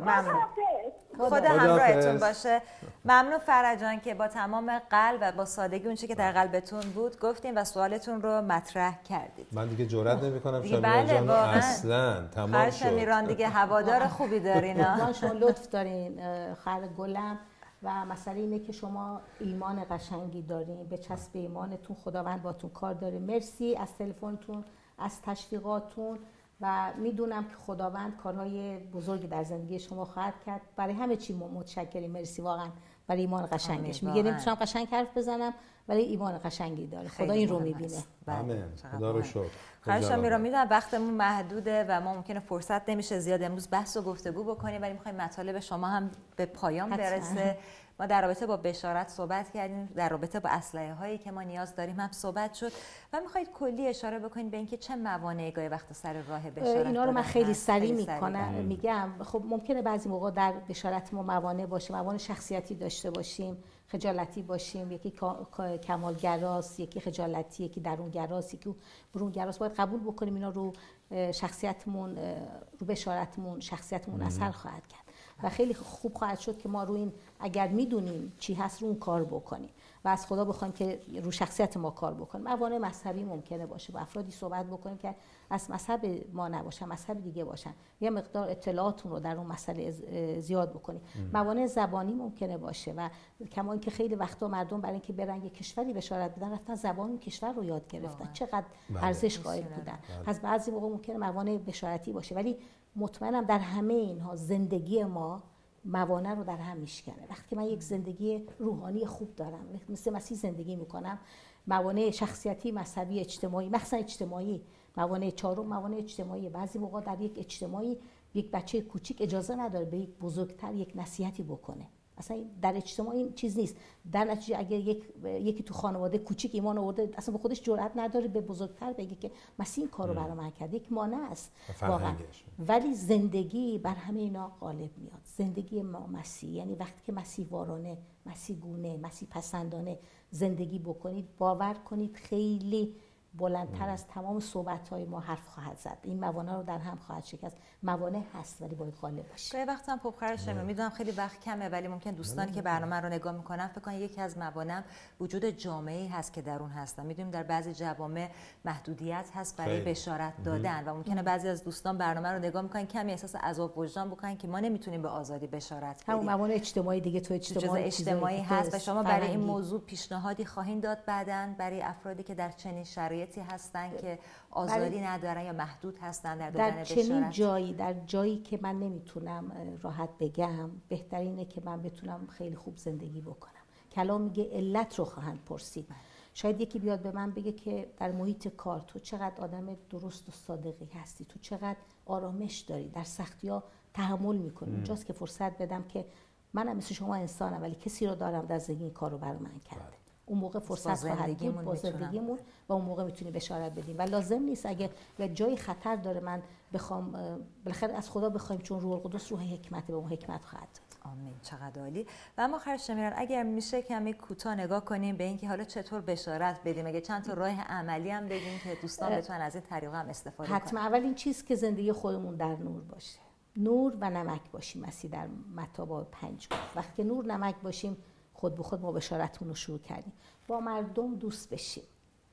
S2: خدا همراهتون باشه. ممنون فرح جان که با تمام قلب و با سادگی اون چیزی که در قلبتون بود گفتین و سوالتون رو مطرح کردید.
S1: من دیگه جرئت نمی‌کنم شمیران جان اصلا تمام شد.
S2: شمیران دیگه هوادار خوبی دارین.
S3: شما لطف دارین خاله گلم و مسئله اینه که شما ایمان قشنگی دارین، به چسب ایمانتون خداوند باتون کار داره. مرسی از تلفنتون، از تشویقاتون و میدونم که خداوند کارهای بزرگی در زندگی شما خواهد کرد. برای همه چی متشکریم. مرسی واقعا برای ایمان قشنگش. میگه نمیتونم قشنگ حرف بزنم ولی ایمان قشنگی داره. خدا این رو میبینه.
S1: آمین. خدا رو شکر.
S2: خواهش می‌کنم. میدونم وقتمون محدوده و ما ممکنه فرصت نمیشه زیاد امروز بحث و گفتگو بکنیم، ولی می‌خوایم مطالب شما هم به پایان برسه. ما در رابطه با بشارت صحبت کردیم، در رابطه با اسلحه هایی که ما نیاز داریم هم صحبت شد و میخواید کلی اشاره بکنید به اینکه چه موانعی گاهی وقت سر راه بشارت
S3: اینا رو من خیلی سریع میکنم. میگم خب ممکنه بعضی موقع در بشارت ما موانع باشه، موانع شخصیتی داشته باشیم، خجالتی باشیم، یکی کمالگراست، یکی خجالتی، یکی درونگراست، یکی برونگراست. باید قبول بکنیم اینا رو شخصیتمون، رو بشارتمون، شخصیتمون اثر خواهد کرد و خیلی خوب خواهد شد که ما رو این اگر میدونیم چی هست رو اون کار بکنیم و از خدا بخوایم که رو شخصیت ما کار بکنیم. موانع مذهبی ممکنه باشه، با افرادی صحبت بکنیم که از مذهب ما نباشن، مذهب دیگه باشن، یه مقدار اطلاعاتون رو در اون مسئله زیاد بکنیم. موانع زبانی ممکنه باشه و کما اینکه خیلی وقتا مردم برای اینکه برن یه کشوری بشارت بدن رفتن زبان اون کشور رو یاد گرفتن، چقدر ارزش قائل بودن. پس بعضی موقع ممکنه موانع بشارتی باشه، ولی مطمئنم در همه اینها زندگی ما موانع رو در هم میشکنه. وقتی که من یک زندگی روحانی خوب دارم، مثل مسیح زندگی میکنم، موانع شخصیتی، مذهبی، اجتماعی، مخصوصا اجتماعی، موانع چهارم موانع اجتماعی. بعضی موقع در یک اجتماعی یک بچه کوچیک اجازه نداره به یک بزرگتر یک نصیحتی بکنه. اصلا در اجتماع این چیز نیست. در نتیجه اگر یکی تو خانواده کوچیک ایمان آورده، اصلا به خودش جرئت نداره به بزرگتر بگه که مسیح این کارو برام کرد. یک مانع است واقعا. ولی زندگی بر همه اینا غالب میاد. زندگی ما مسیح، یعنی وقتی که مسیح وارانه، مسیح گونه، مسیح پسندانه زندگی بکنید، باور کنید خیلی بلندتر از تمام صحبت‌های ما حرف خواهد زد. این موانع رو در هم خواهد شکست. موانع هست ولی باید غالب باشه.
S2: به وقتم پرخرشه. میدونم خیلی وقت کمه ولی ممکن دوستانی که برنامه رو نگاه میکنن فکر کنن یکی از موانع وجود جامعه‌ای هست که در اون هستن. میدونیم در بعضی جوامع محدودیت هست برای بشارت دادن و ممکنه بعضی از دوستان برنامه رو نگاه میکنن کمی احساس عذاب وجدان بکنن که ما نمیتونیم به آزادی بشارت بدیم.
S3: همون موانع اجتماعی دیگه تو
S2: اجتماعی هست و شما برای این موضوع پیشنهادی خواهید داد بعداً برای افرادی که در چنین شرایطی هستن که آزادی ندارن یا محدود هستن در دادن بشارت؟
S3: چنین جایی، در جایی که من نمیتونم راحت بگم، بهترینه که من بتونم خیلی خوب زندگی بکنم. کلام میگه علت رو خواهند پرسید. شاید یکی بیاد به من بگه که در محیط کار تو چقدر آدم درست و صادقی هستی، تو چقدر آرامش داری، در سختی‌ها تحمل میکنی. اونجاست که فرصت بدم که منم مثل شما انسانم ولی کسی رو دارم در زندگی این کارو برای من کرده. اون موقع فرصت خواهد بود با زندگیمون و اون موقع میتونی بشارت بدیم و لازم نیست اگه یه جای خطر داره من بخوام بالاخره از خدا بخوایم، چون روح القدس روح حکمت به اون حکمت خواهد داد.
S2: آمین. چقدر عالی. و اما خواهش می‌کنم اگر میشه کمی کوتاه نگاه کنیم به اینکه حالا چطور بشارت بدیم، اگه چند تا راه عملی هم بگیم که دوستان بتونن از این طریقا هم استفاده کنن.
S3: حتما اولین چیز که زندگی خودمون در نور باشه. نور و نمک باشیم. مسیح در متی 5 گفت وقتی نور نمک باشیم خود به خود ما بشارتمون رو شروع کردیم. با مردم دوست بشیم،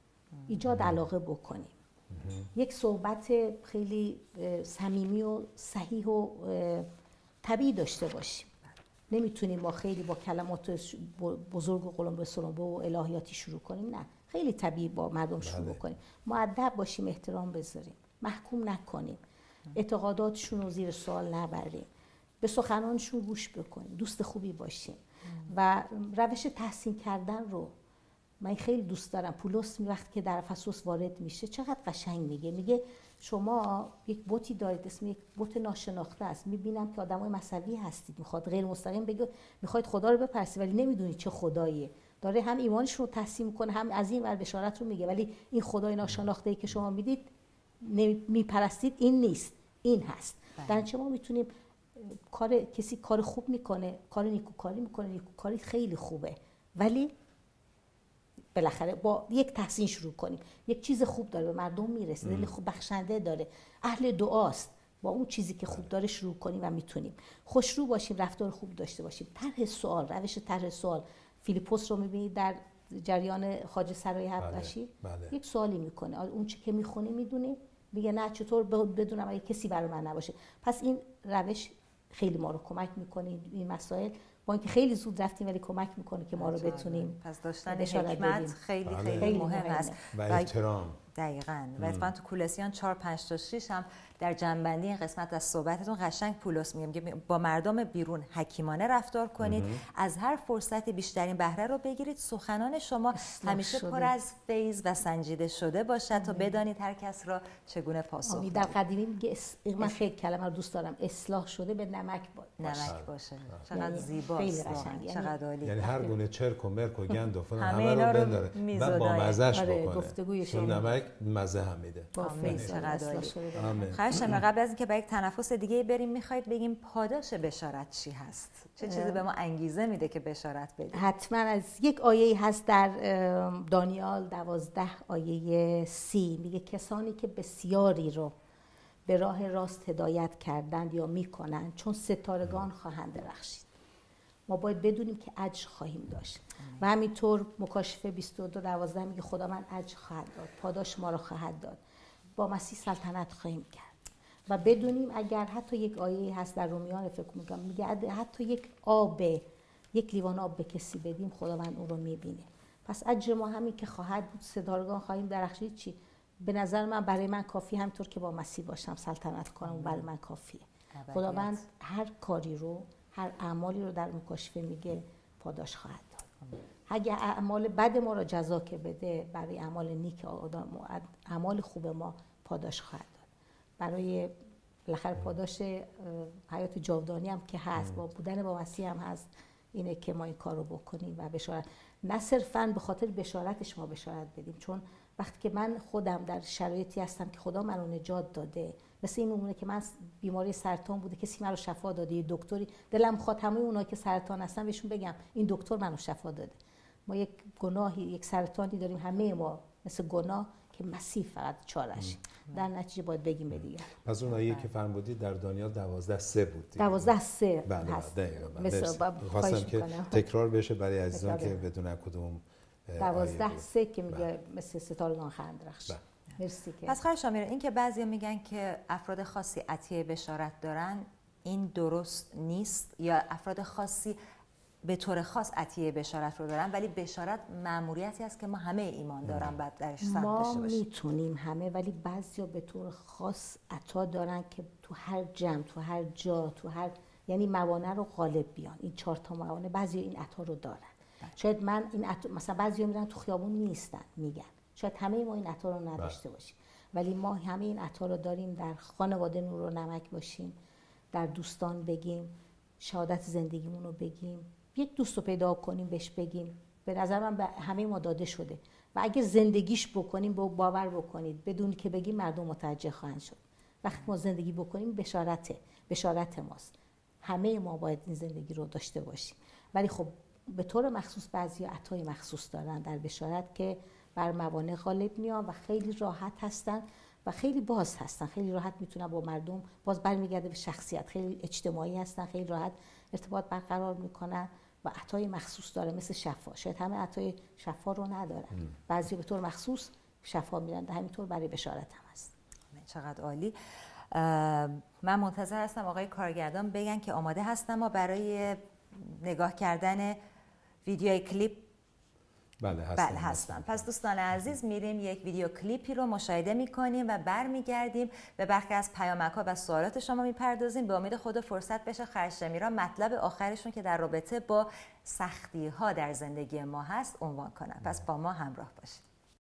S3: ایجاد علاقه بکنیم، یک صحبت خیلی صمیمی و صحیح و طبیعی داشته باشیم. نمیتونیم ما خیلی با کلمات بزرگ و قلمبه سرمبه و الهیاتی شروع کنیم، نه، خیلی طبیعی با مردم شروع کنیم، مؤدب باشیم، احترام بذاریم، محکوم نکنیم، اعتقاداتشون رو زیر سوال نبریم، به سخنانشون گوش بکنیم، دوست خوبی باشیم و روش تحسین کردن رو من خیلی دوست دارم. پولس وقتی که در افسوس وارد میشه چقدر قشنگ میگه شما یک بتی دارید اسم یک بت ناشناخته است، میبینم که آدمای مذهبی هستید، میخواد غیر مستقیم بگه میخواید خدا رو بپرستید ولی نمیدونید چه خداییه، داره هم ایمانش رو تحسین میکنه هم از این ور بشارت رو میگه، ولی این خدای ناشناخته ای که شما میدید میپرستید این نیست، این هست. در چه ما میتونیم کسی کار خوب میکنه، کار نیکوکاری میکنه، نیکوکاری خیلی خوبه، ولی بالاخره با یک تحسین شروع کنیم. یک چیز خوب داره به مردم میرسه، دل خوب بخشنده داره، اهل دعاست، با اون چیزی که خوب داره شروع کنیم و میتونیم خوشرو باشیم، رفتار خوب داشته باشیم. طرح سوال، روش طرح سوال. فیلیپوس رو میبینید در جریان خواجه سرای حبشی یک سوالی میکنه، اون چی که میخونه میدونی؟ میگه نه چطور بدونم اگه کسی برای من نباشه. پس این روش خیلی ما رو کمک میکنه این مسائل، با اینکه خیلی زود رفتیم ولی کمک میکنه که ما رو بتونیم.
S2: پس داشتن حکمت خیلی خیلی مهم است
S1: و احترام.
S2: دقیقاً. و اتفاقاً تو کولوسیان 4 5 تا 6 هم در جنبندی این قسمت از صحبتتون قشنگ پولس میگه با مردم بیرون حکیمانه رفتار کنید، از هر فرصتی بیشترین بهره رو بگیرید، سخنان شما همیشه پر از فیض و سنجیده شده باشد تا بدانید هر کس را چگونه پاسخ بدید.
S3: در قدیمی میگه من خیلی کلمه رو دوست دارم، اصلاح شده به نمک
S2: باشه. چقدر زیباست، چقدر عالی.
S1: یعنی هر گونه چرک و مرک و گند و فلان همه رو بنداره و با مزهش بکنه، چون نمک مزه هم میده.
S2: چقدر عالی. خواهش می‌کنم قبل از اینکه به یک تنفس دیگه بریم می‌خواید بگیم پاداش بشارت چی هست؟ چه چیزی به ما انگیزه میده که بشارت بدیم؟
S3: حتما از یک آیه‌ای هست در دانیال 12 آیه 30 میگه کسانی که بسیاری رو به راه راست هدایت کردند یا میکنند چون ستارگان خواهند درخشید. ما باید بدونیم که اجر خواهیم داشت و همینطور مکاشفه 22:12 میگه خدا من اجر خواهد داد، پاداش ما رو خواهد داد، با مسیح سلطنت خواهیم کرد. و بدونیم اگر حتی یک آیه هست در رومیان فکر میکنم میگه حتی یک لیوان آب به کسی بدیم خداوند اون رو میبینه. پس اجر ما همین که خواهد بود، ستارگان خواهیم درخشید. چی؟ به نظر من برای من کافی همطور که با مسیح باشم سلطنت کنم برای من کافیه. خداوند هر کاری رو، هر اعمالی رو در مکاشفه میگه پاداش خواهد داد. اگه اعمال بد ما رو جزا که بده، برای اعمال نیک اعمال خوب ما پاداش خواهد داد. برای بالاخره پاداش حیات جاودانی هم که هست، با بودن با مسیح هم هست، اینه که ما این کار رو بکنیم و بشارت، نه صرفاً به خاطر بشارتش ما بشارت بدیم، چون وقتی که من خودم در شرایطی هستم که خدا منو نجات داده، مثل این میمونه که من بیماری سرطان بوده کسی منو شفا داده، یه دکتری دلم خواهد همه اونایی که سرطان هستن بهشون بگم این دکتر منو شفا داده. ما یک گناهی، یک سرطانی داریم همه ما مثل گناه که مسیح فقط چارش، در نتیجه باید بگیم به دیگر.
S1: پس اون آیه که فرمودید در دانیال 12:3 بود.
S3: 12:3 هست.
S1: مثلا خواستم که تکرار بشه برای عزیزان که بدونن کدوم
S3: 12:3 که میگه مثل ستارگان خواهند درخشید. مرسی. که
S2: پس خواهش می‌کنم این که بعضیا میگن که افراد خاصی عطیه بشارت دارن، این درست نیست، یا افراد خاصی به طور خاص عطیه بشارت رو دارن ولی بشارت مأموریتی است که ما همه ایمان دارن بعد درش سهم داشته باشیم.
S3: ما میتونیم همه، ولی بعضیا به طور خاص عطا دارن که تو هر جمع، تو هر جا، یعنی موانع رو غالب بیان. این 4 تا موانع بعضیا این عطا رو دارن. شاید من این عطا، مثلا بعضیا میرن تو خیابون نیستن میگن، شاید همه ما این عطا رو نداشته باشیم، ولی ما همه این عطا رو داریم. در خانواده نور و نمک باشیم، در دوستان بگیم، شهادت زندگیمون رو بگیم، یک دوست رو پیدا کنیم بهش بگیم. به نظر من به همه ما داده شده و اگه زندگیش بکنیم، باور بکنید بدون که بگیم مردم متوجه خواهند شد. وقتی ما زندگی بکنیم بشارت ماست. همه ما باید این زندگی رو داشته باشیم، ولی خب به طور مخصوص بعضیا عطای مخصوص دارن در بشارت که بر موانع غالب میان و خیلی راحت هستن و خیلی باز هستن، خیلی راحت میتونن با مردم، باز برمیگرده به شخصیت، خیلی اجتماعی هستن، خیلی راحت ارتباط برقرار میکنن و عطای مخصوص داره مثل شفا. شاید همه عطای شفا رو ندارن، بعضی به طور مخصوص شفا میدن، همینطور برای بشارت هم هست.
S2: چقدر عالی. من منتظر هستم آقای کارگردان بگن که آماده هستم ما برای نگاه کردن ویدیوی کلیپ
S1: بله
S2: هستم. پس دوستان عزیز میریم یک ویدیو کلیپی رو مشاهده میکنیم و برمیگردیم به برخی از پیامک‌ها و سوالات شما میپردازیم. به امید خدا فرصت بشه خرشمیران مطلب آخرشون که در رابطه با سختی‌ها در زندگی ما هست عنوان کنن. پس با ما همراه باشید.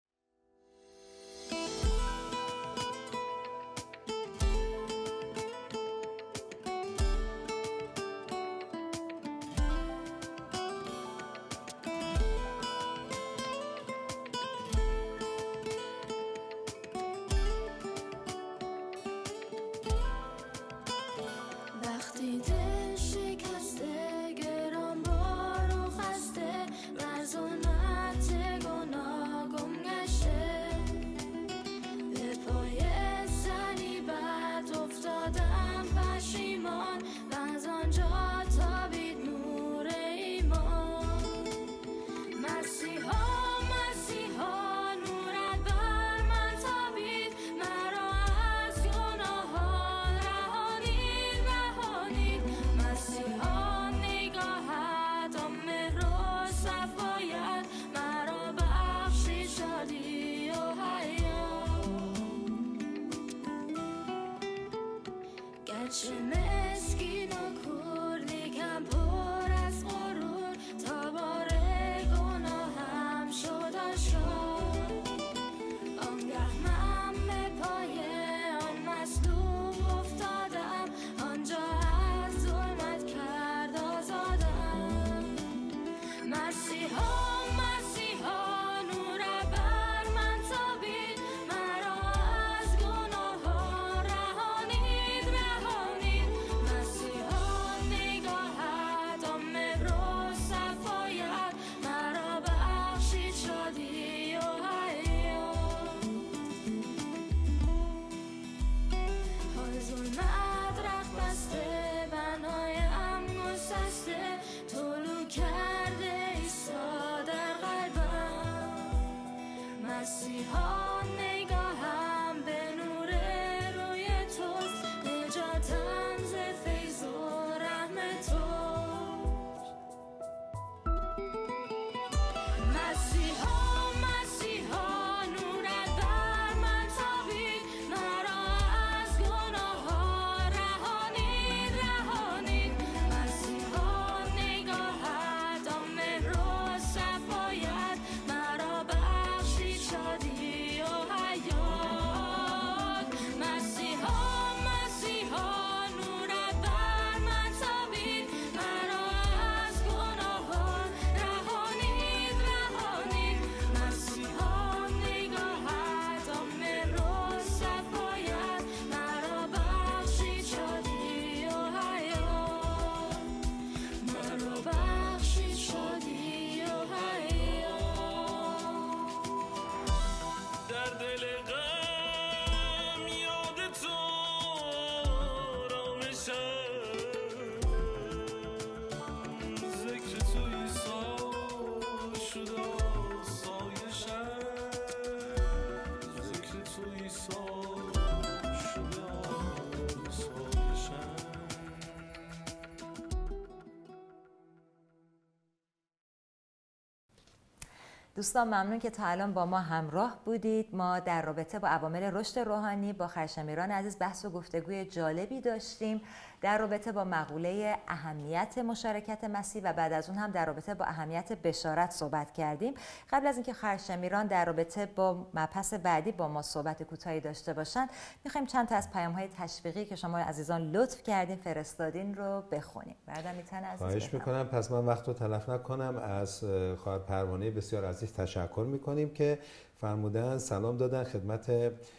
S2: دوستان ممنون که تا الان با ما همراه بودید. ما در رابطه با عوامل رشد روحانی با خرشمیران عزیز بحث و گفتگوی جالبی داشتیم در رابطه با مقوله اهمیت مشارکت مسیح و بعد از اون هم در رابطه با اهمیت بشارت صحبت کردیم. قبل از اینکه خرشمیران در رابطه با مبحث بعدی با ما صحبت کوتاهی داشته باشن، می‌خوایم چند تا از پیام‌های تشویقی که شما عزیزان لطف کردین فرستادین رو بخونیم. بعداً میتونه عزیز
S1: خواهش می‌کنم. پس من وقت رو تلف نکنم. از خواهر پروانه بسیار عزیز تشکر می‌کنیم که فرمودن سلام دادن خدمت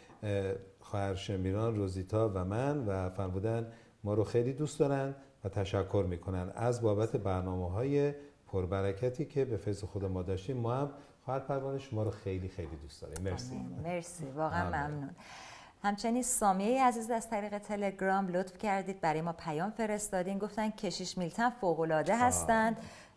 S1: خواهر شمیران، روزیتا و من و فرمودن ما رو خیلی دوست دارن و تشکر میکنن از بابت برنامه‌های پربرکتی که به فیض خود ما داشتیم. ما هم خواهر پروانه شما رو خیلی خیلی دوست داریم. مرسی.
S2: مرسی، واقعا ممنون. همچنین سامیه عزیز از طریق تلگرام لطف کردید برای ما پیام فرستادین، گفتن کشیش میلتن فوق‌العاده هستند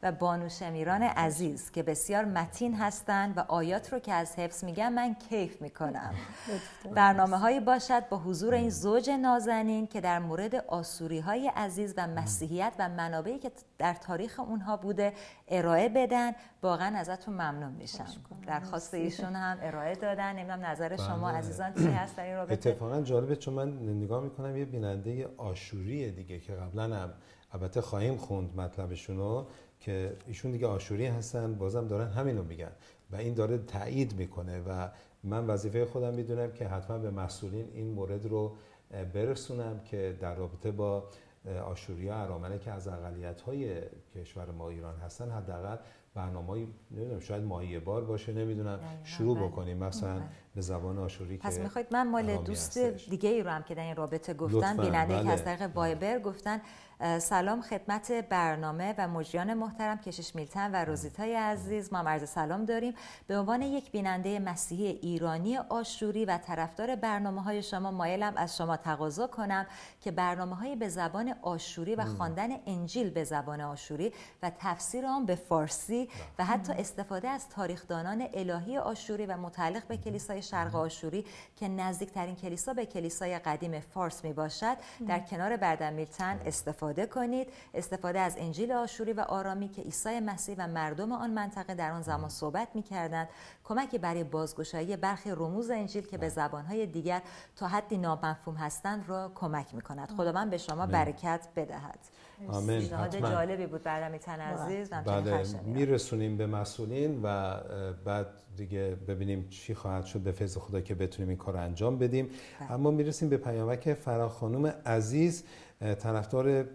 S2: و بانو شمیران عزیز که بسیار متین هستند و آیات رو که از حفظ میگن من کیف میکنم. برنامه هایی باشد با حضور این زوج نازنین که در مورد آشوری های عزیز و مسیحیت و منابعی که در تاریخ اونها بوده ارائه بدن. واقعا ازتون ممنون میشم. درخواست ایشون هم ارائه دادن. نمیدونم نظر شما عزیزان چی هست در این رابطه؟
S1: اتفاقا جالبه چون من نگاه میکنم یه بیننده آشوری دیگه که قبلا هم البته خواهیم خوند مطلبشونو که ایشون دیگه آشوری هستن، بازم دارن همینو میگن و این داره تایید میکنه و من وظیفه خودم میدونم که حتما به مسئولین این مورد رو برسونم که در رابطه با آشوریا ارامنه که از اقلیت‌های کشور ما ایران هستن حداقل برنامه‌ای نمیدونم شاید ماهیه بار باشه، نمیدونم شروع بکنیم مثلا به زبان آشوری.
S2: پس میخواید من مال دوست دیگه ای رو هم که در این رابطه گفتن بیننده که از طریق وایبر گفتن سلام خدمت برنامه و مجریان محترم کشیش میلتن و روزیتای عزیز، ما عرض سلام داریم. به عنوان یک بیننده مسیحی ایرانی آشوری و طرفدار برنامه‌های شما مایلم از شما تقاضا کنم که برنامه‌های به زبان آشوری و خواندن انجیل به زبان آشوری و تفسیر آن به فارسی و حتی استفاده از تاریخدانان الهی آشوری و متعلق به کلیسای شرق آشوری که نزدیکترین کلیسا به کلیسای قدیم فارس می باشد در کنار بردن میلتن استفاده کنید. استفاده از انجیل آشوری و آرامی که عیسی مسیح و مردم آن منطقه در آن زمان صحبت می‌کردند کمکی برای بازگشایی برخی رموز انجیل که به زبان‌های دیگر تا حدی نامفهوم هستند را کمک می‌کند. خداوند به شما برکت بدهد.
S1: آمین.
S2: پیشنهاد جالبی بود بردن میلتن عزیز.
S1: بله میرسونیم به مسئولین و بعد دیگه ببینیم چی خواهد شد به فیض خدا که بتونیم این کار رو انجام بدیم. اما میرسیم به پیامک فرا خانم عزیز، طرفدار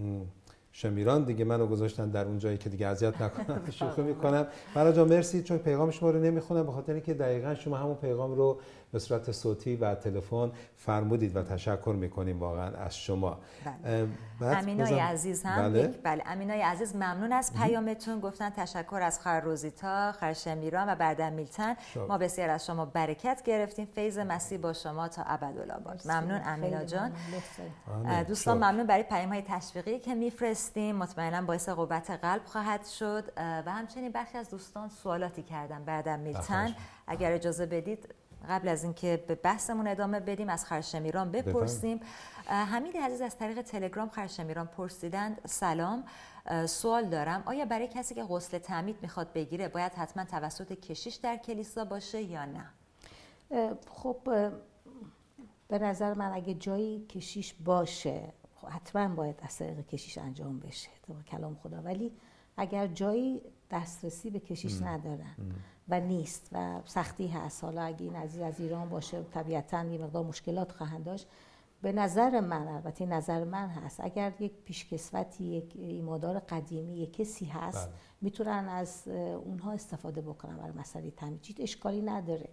S1: شمیران دیگه منو گذاشتن در اون جایی که دیگه اذیت نکنم شوخی میکنم. فرا جان مرسی، چون پیغام شما رو نمیخونم به خاطر اینکه دقیقاً شما همون پیغام رو به صورت صوتی و تلفن فرمودید و تشکر میکنیم واقعا از شما.
S2: امینای عزیز هم امینای عزیز ممنون از پیامتون، گفتن تشکر از خواهر روزیتا، خواهر شمیران و بردن میلتن. ما بسیار از شما برکت گرفتیم. فیض مسیح با شما تا ابدالآباد. ممنون امینا جان. دوستان ممنون برای پیام‌های تشویقی که میفرستیم، مطمئنا باعث قوت قلب خواهد شد و همچنین برخی از دوستان سوالاتی کردن بردن میلتن. اگر اجازه بدید قبل از اینکه به بحثمون ادامه بدیم از خواهر شمیران بپرسیم. حمید عزیز از طریق تلگرام خواهر شمیران پرسیدند سلام، سوال دارم، آیا برای کسی که غسل تعمید میخواد بگیره باید حتما توسط کشیش در کلیسا باشه یا نه؟
S3: خب به نظر من اگه جایی کشیش باشه حتما باید از طریق کشیش انجام بشه کلام خدا، ولی اگر جایی دسترسی به کشیش ندارن و نیست و سختی هست، حالا اگه این عزیز از ایران باشه طبیعتاً یه مقدار مشکلات خواهند داشت. به نظر من، البته نظر من هست، اگر یک پیشکسوتی، یک ایماندار قدیمی، یک کسی هست میتونن از اونها استفاده بکنن برای مسئله تعمید، هیچ اشکالی نداره.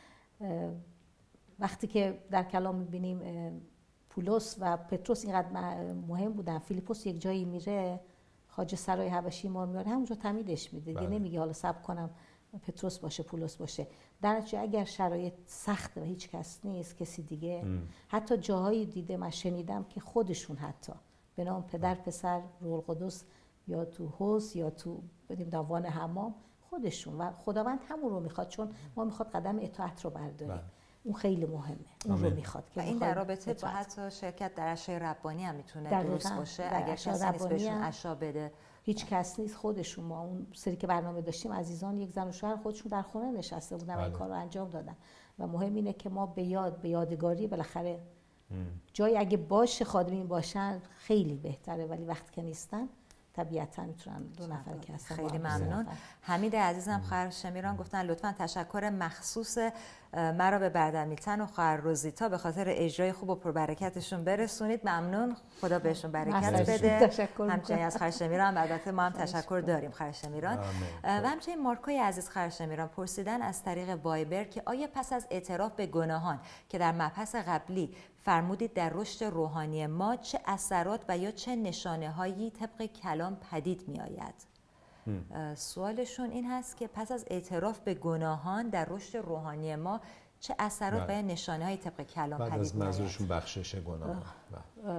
S3: وقتی که در کلام میبینیم پولس و پتروس اینقدر مهم بودن، فیلیپوس یک جایی میره خواجه سرای حبشی ایمان میاره همونجا تعمیدش میده دیگه، نمیگه حالا صبر کنم پتروس باشه پولس باشه. در نتیجه اگر شرایط سخته و هیچ کس نیست، کسی دیگه حتی جاهایی دیده من شنیدم که خودشون حتی به نام پدر پسر روح القدس یا تو حوض یا تو بدیم دوان حمام خودشون، و خداوند همون رو میخواد، چون ما میخواد قدم اطاعت رو برداریم. اون خیلی مهمه، اون رو میخواد که
S2: این در رابطه با حتی شرکت در عشای ربانی هم میتونه درست باشه. اگر کسی نیست بهشون عشا بده،
S3: هیچ کس نیست، خودشون. ما اون سری که برنامه داشتیم عزیزان یک زن و شوهر خودشون در خونه نشسته بودن و این کار رو انجام دادن و مهم اینه که ما به یادگاری بالاخره جایی اگه باشه خادمین باشن خیلی بهتره، ولی وقتی که نیستن طبیعتاً میتونن دو نفر که هستن.
S2: خیلی ممنون. حمید عزیزم خواهر شمیران گفتن لطفاً تشکر مخصوص مرا به بردن میلتن و خواهر روزیتا به خاطر اجرای خوب و پربرکتشون برسونید. ممنون، خدا بهشون برکت بده. همچنین از خواهر شمیران البته ما هم تشکر داریم خواهر شمیران. و همچنین مارکای عزیز خواهر شمیران پرسیدن از طریق وایبر که آیا پس از اعتراف به گناهان که در مبحث قبلی فرمودید در رشد روحانی ما چه اثرات و یا چه نشانه‌هایی طبق کلام پدید می‌آید؟ سوالشون این هست که پس از اعتراف به گناهان در رشد روحانی ما چه اثرات و یا نشانه‌هایی طبق کلام پدید می‌آید؟
S1: بعد از منظورشون بخشش گناهان.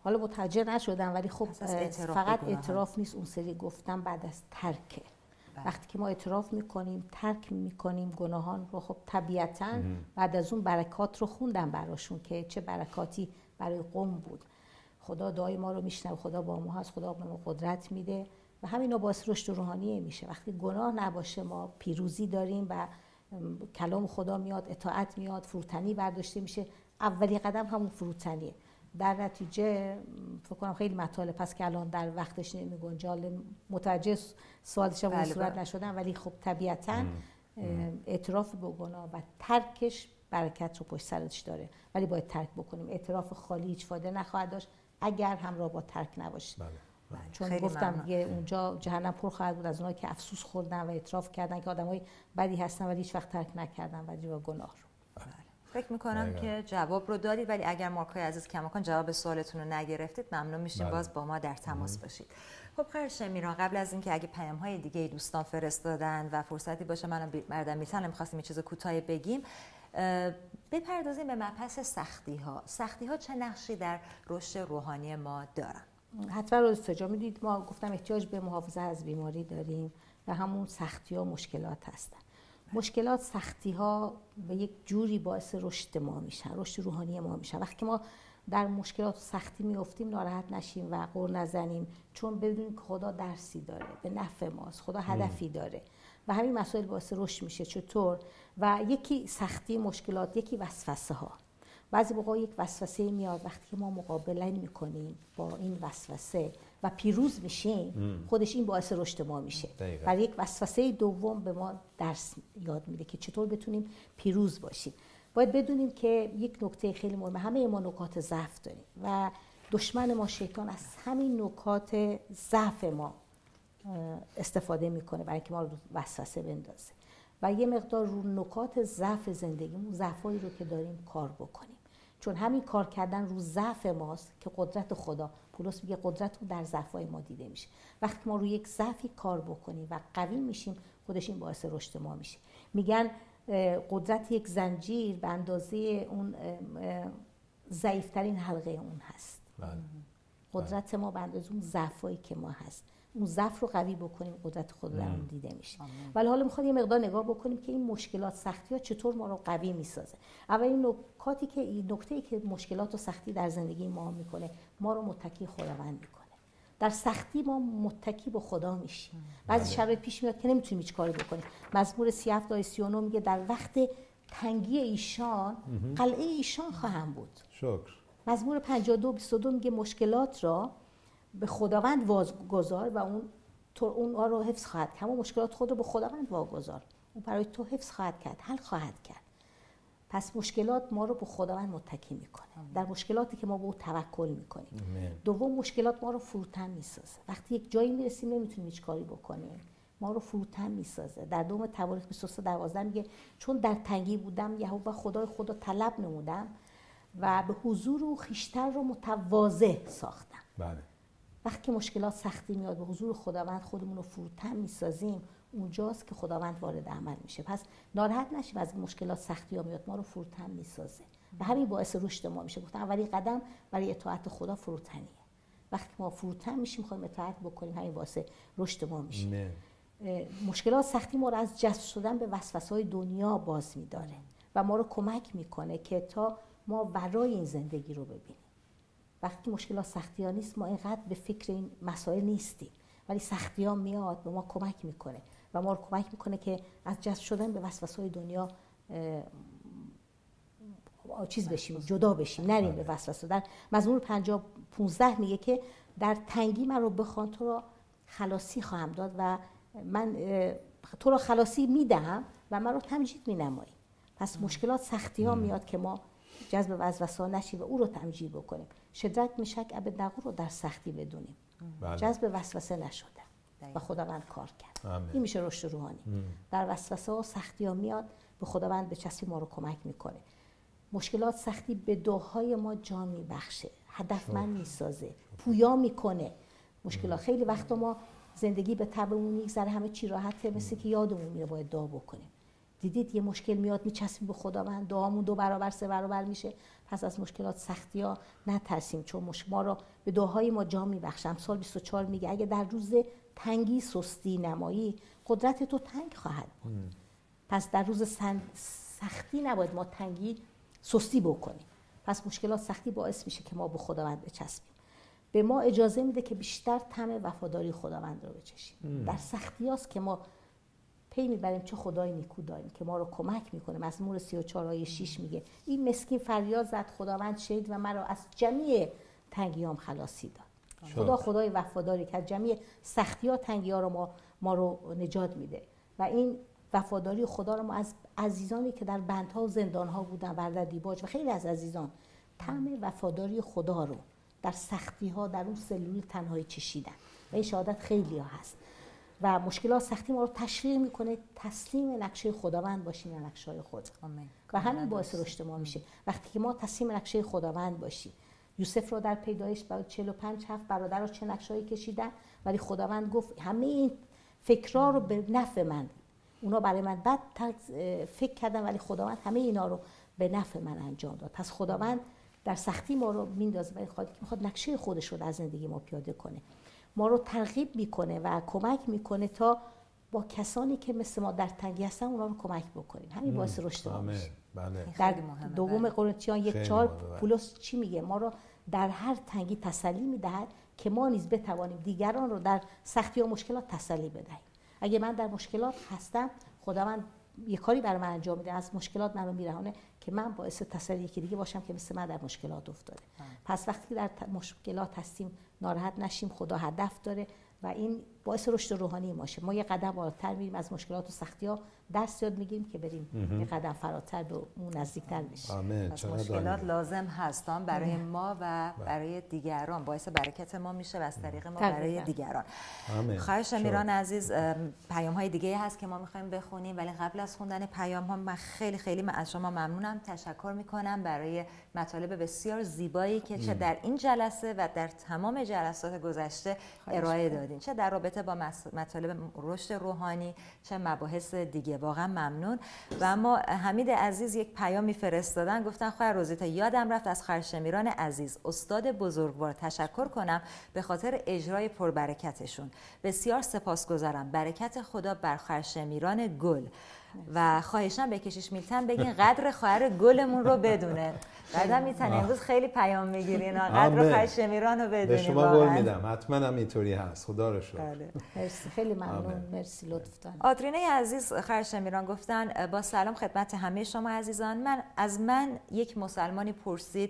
S3: حالا متوجه نشدم، ولی خب فقط اعتراف نیست، اون سری گفتم بعد از ترکه. وقتی که ما اعتراف میکنیم، ترک میکنیم گناهان رو، خب طبیعتاً بعد از اون برکات رو خوندم براشون که چه برکاتی برای قوم بود. خدا دعای ما رو میشنوه، خدا با ما هست، خدا به ما قدرت میده و همینا باعث رشد روحانی میشه. وقتی گناه نباشه ما پیروزی داریم و کلام خدا میاد، اطاعت میاد، فروتنی برداشته میشه. اولی قدم همون فروتنیه. در نتیجه فکر کنم خیلی مطالب پس که الان در وقتش نمیگنجه، متوجه سوالش به صورت نشدم، ولی خب طبیعتاً اعتراف به گناه و ترکش برکت رو پشت سرش داره، ولی باید ترک بکنیم. اعتراف خالی هیچ فایده نخواهد داشت اگر همراه با ترک نباشه. چون گفتم اونجا جهنم پر خواهد بود از اونایی که افسوس خوردن و اعتراف کردن که آدمای بدی هستن ولی هیچ وقت ترک نکردن و گناه رو.
S2: فکر میکنم که جواب رو دادید، ولی اگر مارکای عزیز کماکان جواب سوالتون رو نگرفتید ممنون میشیم باز با ما در تماس باشید. خب خرشمیران، قبل از اینکه اگه پیام‌های دیگه دوستان فرستادن و فرصتی باشه منم مردم میتونم می‌خواستیم یه چیز کوتاهی بگیم، بپردازیم به مبحث سختی‌ها چه نقشی در رشد روحانی ما دارن؟
S3: حتما رو استجابه میدید. ما گفتم احتیاج به محافظت از بیماری داریم و همون سختی‌ها مشکلات هستن. مشکلات، سختی‌ها به یک جوری باعث رشد ما میشن، رشد روحانی ما میشن. وقتی ما در مشکلات و سختی میافتیم ناراحت نشیم و غر نزنیم، چون بدونیم که خدا درسی داره، به نفع ماست، خدا هدفی داره و همین مسائل باعث رشد میشه. چطور؟ و یکی سختی مشکلات، یکی وسوسه ها. بعضی موقع یک وسوسه میاد، وقتی که ما مقابله میکنیم با این وسوسه و پیروز میشیم، خودش این باعث رشد ما میشه. برای یک وسوسه دوم به ما درس یاد میده که چطور بتونیم پیروز باشیم. باید بدونیم که یک نکته خیلی مهمه، همه ما نکات ضعف داریم و دشمن ما شیطان از همین نکات ضعف ما استفاده میکنه برای اینکه ما رو وسوسه بندازه و یه مقدار رو نکات ضعف زندگیمون، ضعفایی رو که داریم کار بکنیم. چون همین کار کردن رو ضعف ماست که قدرت خدا، پولس میگه قدرت رو در ضعفای ما دیده میشه. وقتی ما رو یک ضعفی کار بکنیم و قوی میشیم، خودش این باعث رشد ما میشه. میگن قدرت یک زنجیر به اندازه اون ضعیفترین حلقه اون هست. قدرت ما به اندازه اون ضعفایی که ما هست، اون ضعف رو قوی بکنیم، قدرت خدا در اون دیده میشه. ولی حالا میخواد یه مقدار نگاه بکنیم که این مشکلات، سختی‌ها چطور ما رو قوی میسازه. اولین نکته‌ای که مشکلات و سختی در زندگی ما میکنه، ما رو متکی خداوند میکنه. در سختی ما متکی به خدا میشیم. بعضی شب پیش میاد که نمیتونیم هیچ کاری بکنیم. مزمور 37 آیه 39 میگه در وقت تنگی ایشان قلعه ایشان خواهم بود.
S1: شکر.
S3: مزمور 52 22 میگه مشکلات را به خداوند واگذار و اون رو حفظ خواهد کرد. همون مشکلات خود رو به خداوند واگذار، اون برای تو حفظ خواهد کرد، حل خواهد کرد. پس مشکلات ما رو به خداوند متکی میکنه. در مشکلاتی که ما به او توکل میکنیم. دوم، مشکلات ما رو فروتن میسازه. وقتی یک جایی میرسیم نمیتونیم هیچ کاری بکنیم، ما رو فروتن میسازه. در دوم تواریخ 23:12 میگه چون در تنگی بودم یهوه خدای خدا طلب نمودم و به حضور او خویشتن رو متواضع ساختم.
S1: بله.
S3: وقتی مشکلات سختی میاد به حضور خداوند خودمون رو فروتن میسازیم، اونجاست که خداوند وارد عمل میشه. پس ناراحت نشیم از مشکلات، سختی ها میاد، ما رو فروتن میسازه و همین باعث رشد ما میشه. گفتم اولی قدم برای اطاعت خدا فروتنیه. وقتی ما فروتن میشیم میخوایم اطاعت بکنیم، همین باعث رشد ما میشه. مشکلات، سختی ما رو از جذب شدن به وسوسه‌های دنیا باز میداره و ما رو کمک میکنه که تا ما ورای این زندگی رو ببینیم. وقتی مشکلات، سختی ها نیست، ما اینقدر به فکر این مسائل نیستیم، ولی سختی ها میاد به ما کمک میکنه و ما رو کمک میکنه که از جذب شدن به وسوسه‌های دنیا چیز بشیم، جدا بشیم، نریم به وسوسه. در مزمور 50:15 میگه که در تنگی من رو بخوان تو را خلاصی خواهم داد و من تو را خلاصی میدهم و من رو تمجید مینمایی. پس مشکلات، سختی ها میاد که ما جذب وسوسه نشیم و او رو تمجید بکنیم. شدرک، مشک، ابدنغو رو در سختی بدونیم. جذب وسوسه نشده و خداوند کار کرد. این میشه رشد روحانی. در وسوسه و سختی ها میاد به خداوند بچسبیم، ما رو کمک میکنه. مشکلات، سختی به دعاهای ما جان میبخشه، هدفمند میسازه، پویا میکنه. مشکلات خیلی وقتا ما زندگی به طبعمون میگذره، همه چی راحته، مثل که یادمون میره باید دعا بکنیم. دیدید یه مشکل میاد میچسبیم به خداوند، دعامون 2 برابر 3 برابر میشه. پس از مشکلات، سختی‌ها نترسیم، چون ما را به دعاهای ما جا میبخشه. امثال 24 میگه اگه در روز تنگی سستی نمایی، قدرت تو تنگ خواهد بود. پس در روز سختی نباید ما تنگی سستی بکنیم. پس مشکلات، سختی باعث میشه که ما به خداوند بچسبیم. به ما اجازه میده که بیشتر طعم وفاداری خداوند رو بچشیم. در سختی هاست که ما پی میبریم چه خدای نیکو داریم که ما رو کمک میکنه. مزمور 34 آیه 6 میگه این مسکین فریاد زد، خداوند شنید و مرا از جمیع تنگیام خلاصی داد. خدا خدای وفاداری که از جمیع سختی ها، تنگی ها رو ما رو نجات میده. و این وفاداری خدا رو ما از عزیزانی که در بندها و زندانها بودن، در دیباج و خیلی از عزیزان، طعم وفاداری خدا رو در سختی ها در اون سلول تنهایی چشیدن و این شهادت خیلی ها هست. و مشکلات، سختی ما رو تشویق میکنه تسلیم نقشه خداوند باشیم یا نقشه خود. و همین باعث رشد ما میشه وقتی که ما تسلیم نقشه خداوند باشیم. یوسف رو در پیدایش 45 7 برادرها چه نقشه‌ای کشیدن، ولی خداوند گفت همه این فکرها رو به نفع من، اونا برای من بد فکر کردن، ولی خداوند همه اینا رو به نفع من انجام داد. پس خداوند در سختی ما رو میندازه، ولی میخواد نقشه خودش رو در زندگی ما پیاده کنه، ما رو ترغیب میکنه و کمک میکنه تا با کسانی که مثل ما در تنگی هستن اونا رو کمک بکنیم. همین باعث رشد ما میشه. در دوم قرنتیان 1:4 پولس چی میگه؟ ما رو در هر تنگی تسلی میدهد که ما نیز بتوانیم دیگران رو در سختی و مشکلات تسلی بدهیم. اگه من در مشکلات هستم، خداوند یه کاری برای من انجام میده، از مشکلات منو میرهونه که من باعث تسلی یکی دیگه باشم که مثل من در مشکلات افتاده. پس وقتی در مشکلات هستیم ناراحت نشیم، خدا هدف داره و این باعث رشد روحانی ماشه. ما یه قدم بالاتر میریم، از مشکلات و سختی‌ها درس یاد میگیریم که بریم یه قدم فراتر به اون نزدیکتر بشیم.
S2: پس مشکلات لازم هستن برای ما و برای دیگران، باعث برکت ما میشه و از طریق ما برای دیگران. خواهش امیران عزیز، پیام‌های دیگه هست که ما می‌خوایم بخونیم، ولی قبل از خوندن پیام‌ها من خیلی از شما ممنونم، تشکر می‌کنم برای مطالب بسیار زیبایی که چه در این جلسه و در تمام جلسات گذشته ارائه دادین، چه در رابطه با مطالب رشد روحانی، چه مباحث دیگه. واقعا ممنون. و اما حمید عزیز یک پیامی فرستادن، گفتن خواهر روزیتا یادم رفت از خواهرشمیران عزیز استاد بزرگوار تشکر کنم به خاطر اجرای پربرکتشون. بسیار سپاسگزارم. برکت خدا بر خواهرشمیران گل. و خواهشاً به کشیش میلتن بگین قدر خواهر گلمون رو بدونه. قدر میتن امروز خیلی پیام میگیرین قدر خواهرشمیران رو بدونین.
S1: به شما قول میدم حتما هم اینطوری هست. خدا رو شکر.
S3: مرسی، خیلی ممنون. مرسی، لطف دارید.
S2: آدرینه عزیز خواهرشمیران گفتن با سلام خدمت همه شما عزیزان. از من یک مسلمانی پرسید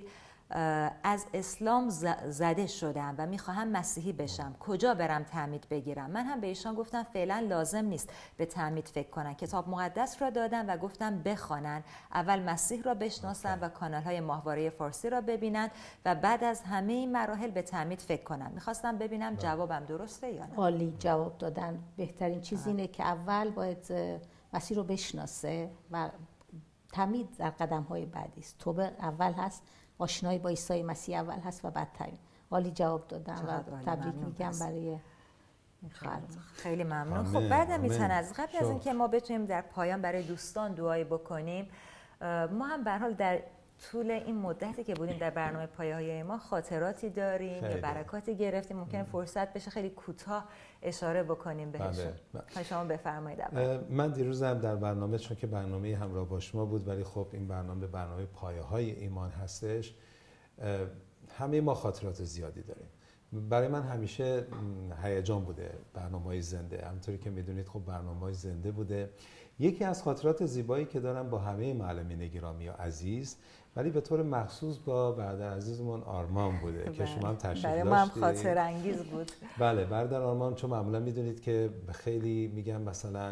S2: از اسلام زده شدم و میخواهم مسیحی بشم، کجا برم تعمید بگیرم؟ من هم به ایشان گفتم فعلا لازم نیست به تعمید فکر کنن، کتاب مقدس را دادم و گفتم بخوانن، اول مسیح را بشناسن و کانال های ماهواره فارسی را ببینن و بعد از همه این مراحل به تعمید فکر کنن. میخواستم ببینم جوابم درسته یا نه.
S3: عالی جواب دادن. بهترین چیز اینه که اول باید مسیح رو بشناسه و تعمید در قدم های بعدی است. توبه اول هست، آشنایی با عیسی مسیح اول هست و بعد تعمید. عالی جواب دادم و تبریک میگم برای
S2: خیلی ممنون. خب بعد میتونه از قبل از اینکه ما بتونیم در پایان برای دوستان دعایی بکنیم، ما هم به هر حال در طول این مدتی که بودیم در برنامه پایه‌های ما خاطراتی داریم یا برکاتی گرفتیم، ممکنه فرصت بشه خیلی کوتاه اشاره بکنیم بهشون. شما بفرمایید.
S1: من دیروزم در برنامه، چون که برنامه همراه با شما بود ولی خب این برنامه پایه‌های ایمان هستش، همه ما خاطرات زیادی داریم. برای من همیشه هیجان بوده برنامه‌های زنده، همونطوری که میدونید خب برنامه‌های زنده بوده. یکی از خاطرات زیبایی که دارم با همه معلمین گرامی و عزیز، ولی به طور مخصوص با برادر عزیزمون آرمان بوده که شما هم تشریف داشتید.
S2: برای ما هم خاطر انگیز بود.
S1: بله، برادر آرمان چون معمولا میدونید که خیلی میگم مثلا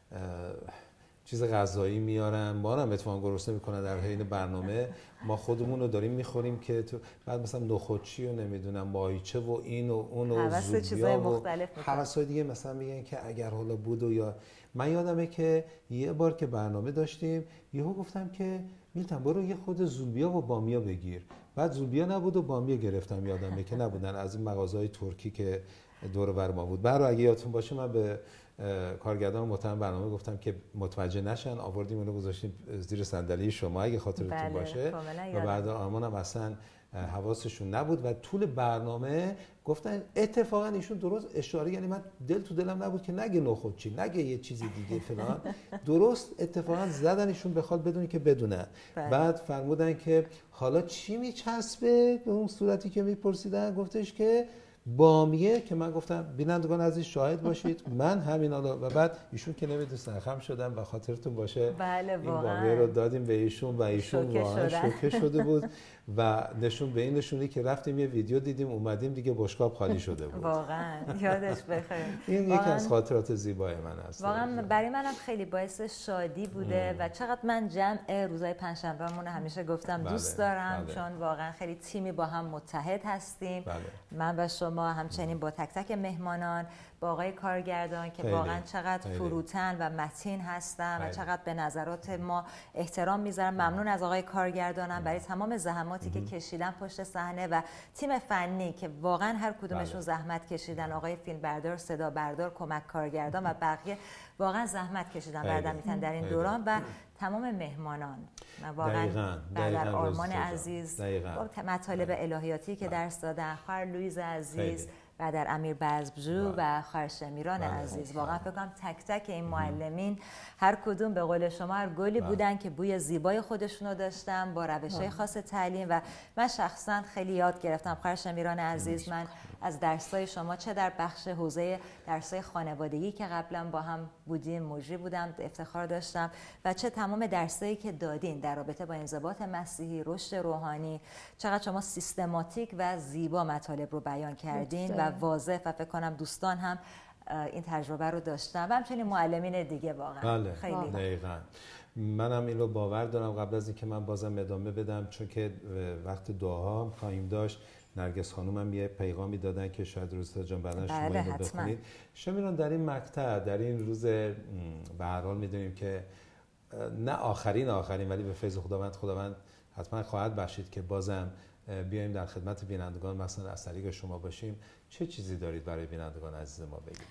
S1: چیز غذایی میارن، ما هم اتفاقا گرسنه میکنن در حین برنامه، ما خودمون رو داریم میخوریم که تو بعد مثلا نخودچی و نمیدونم ماهیچه و این و اون و
S2: زوبیا و
S1: حواسای دیگه مثلا میگن که اگر حالا بود. و یا من یادمه که یه بار که برنامه داشتیم یهو گفتم که میلتن برو یه خود زوبیا و بامیا بگیر، بعد زوبیا نبود و بامیا گرفتم، یادمه که نبودن، از این مغازه‌های ترکی که دور و بر ما بود. برای اگه یادتون باشه من به کارگردان محترم برنامه گفتم که متوجه نشن، آوردیم اونو گذاشتیم زیر صندلی شما اگه خاطرتون باشه و بعد آرمان هم اصلا حواسشون نبود و طول برنامه گفتن اتفاقا ایشون درست اشاره، یعنی من دل تو دلم نبود که نگه نخود چی، نگه یه چیزی دیگه فلان، درست اتفاقا زدنشون بخواد بدونی که بدونن. بعد فرمودن که حالا چی میچسبه به اون صورتی که میپرسیدن، گفتش که بامیه، که من گفتم بینندگان عزیز شاهد باشید من همین حالا، و بعد ایشون که نمیدونستن خم شدن و خاطرتون باشه
S2: بله
S1: این بامیه رو دادیم به ایشون و ایشون واقعا شوکه شده بود و نشون به این نشونی که رفتیم یه ویدیو دیدیم اومدیم دیگه بشقاب خالی شده بود.
S2: واقعا یادش بخیر.
S1: این یکی از خاطرات زیبای من هست.
S2: واقعا برای منم خیلی باعث شادی بوده و چقدر من جمع روزهای پنجشنبهمون همیشه گفتم دوست دارم، چون واقعا خیلی تیمی با هم متحد هستیم. من و شما همچنین با تک تک مهمانان، با آقای کارگردان که واقعا چقدر فروتن و متین هستن و چقدر به نظرات ما احترام میذارم. ممنون از آقای کارگردانم برای تمام زحماتی که کشیدن پشت صحنه و تیم فنی که واقعا هر کدومشون زحمت کشیدن، آقای فیلم بردار، صدا بردار، کمک کارگردان و بقیه واقعا زحمت کشیدن بعدم میتن در این دوران و تمام مهمانان واقعا در آرمان عزیز با مطالب الهیاتی که درس دادن، خواهر لویز عزیز و در امیر بزبجو و خواهر شمیران عزیز، واقعا فکر کنم تک تک این معلمین هر کدوم به قول شما هر گلی بودن که بوی زیبای خودشونو داشتن با روش‌های خاص تعلیم و من شخصا خیلی یاد گرفتم. خواهر شمیران عزیز، من از درس‌های شما چه در بخش حوزه درس‌های خانوادگی که قبلا با هم بودیم مجری بودم افتخار داشتم و چه تمام درسایی که دادین در رابطه با انضباط مسیحی، رشد روحانی، چقدر شما سیستماتیک و زیبا مطالب رو بیان کردین و واضح و فکر کنم دوستان هم این تجربه رو داشتن و همچنین معلمین دیگه واقعا خیلی
S1: دقیقاً. منم این رو باور دارم. قبل از اینکه من بازم ادامه بدم، چون که وقت دعاها خواهیم داشت، نرگس خانومم یه پیغامی دادن که شاید روستا جان بعداً شما اینو بخونید. شمیران در این مقطع، در این روز به هر حال میدونیم که نه آخرین ولی به فیض خداوند حتما خواهد بخشید که بازم بیایم در خدمت بینندگان مثلا از طریق شما باشیم. چه چیزی دارید برای بینندگان عزیز ما بگید؟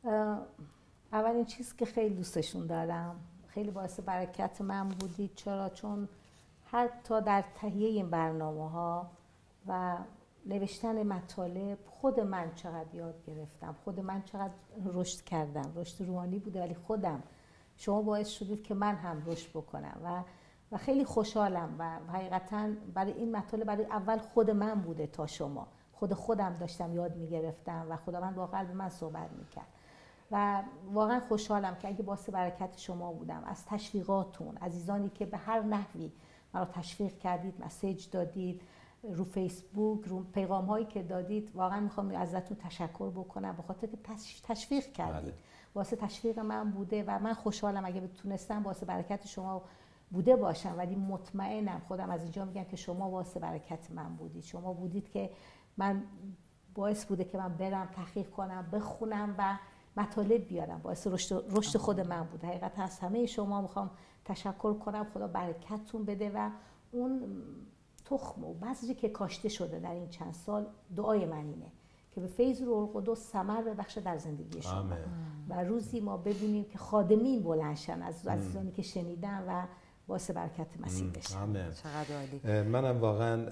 S3: اولین چیز که خیلی دوستشون دارم، خیلی باعث برکت من بودید. چرا؟ چون حتی در تهیه این برنامه‌ها و نوشتن مطالب خود من چقدر یاد گرفتم، خود من چقدر رشد کردم. رشد روحانی بوده ولی خودم شما باعث شدید که من هم رشد بکنم و خیلی خوشحالم و حقیقتا برای این مطالب برای اول خود من بوده تا شما. خودم داشتم یاد میگرفتم و خداوند با قلب من صحبت میکرد و واقعا خوشحالم که اگه باعث برکت شما بودم، از تشویقاتون، عزیزانی که به هر نحوی مرا تشویق کردید، مسیج دادید رو فیسبوک، رو پیغام هایی که دادید، واقعا میخوام ازتون تشکر بکنم به خاطر که تشویق کردید. واسه تشویق من بوده و من خوشحالم اگه بتونستم واسه برکت شما بوده باشم، ولی مطمئنم خودم از اینجا میگم که شما واسه برکت من بودید. شما بودید که من باعث بوده که من برم تحقیق کنم، بخونم و مطالب بیارم، باعث رشد خود من بود. حقیقت از همه شما میخوام تشکر کنم. خدا برکتتون بده و اون تخم و بذری که کاشته شده در این چند سال، دعای من اینه که به فیض روح القدس ثمر ببخشه در زندگی شما و روزی ما ببینیم که خادمین بلندشن از عزیزانی که شنیدن و باعث برکت مسیح بشن.
S2: چقدر عالی.
S1: منم واقعا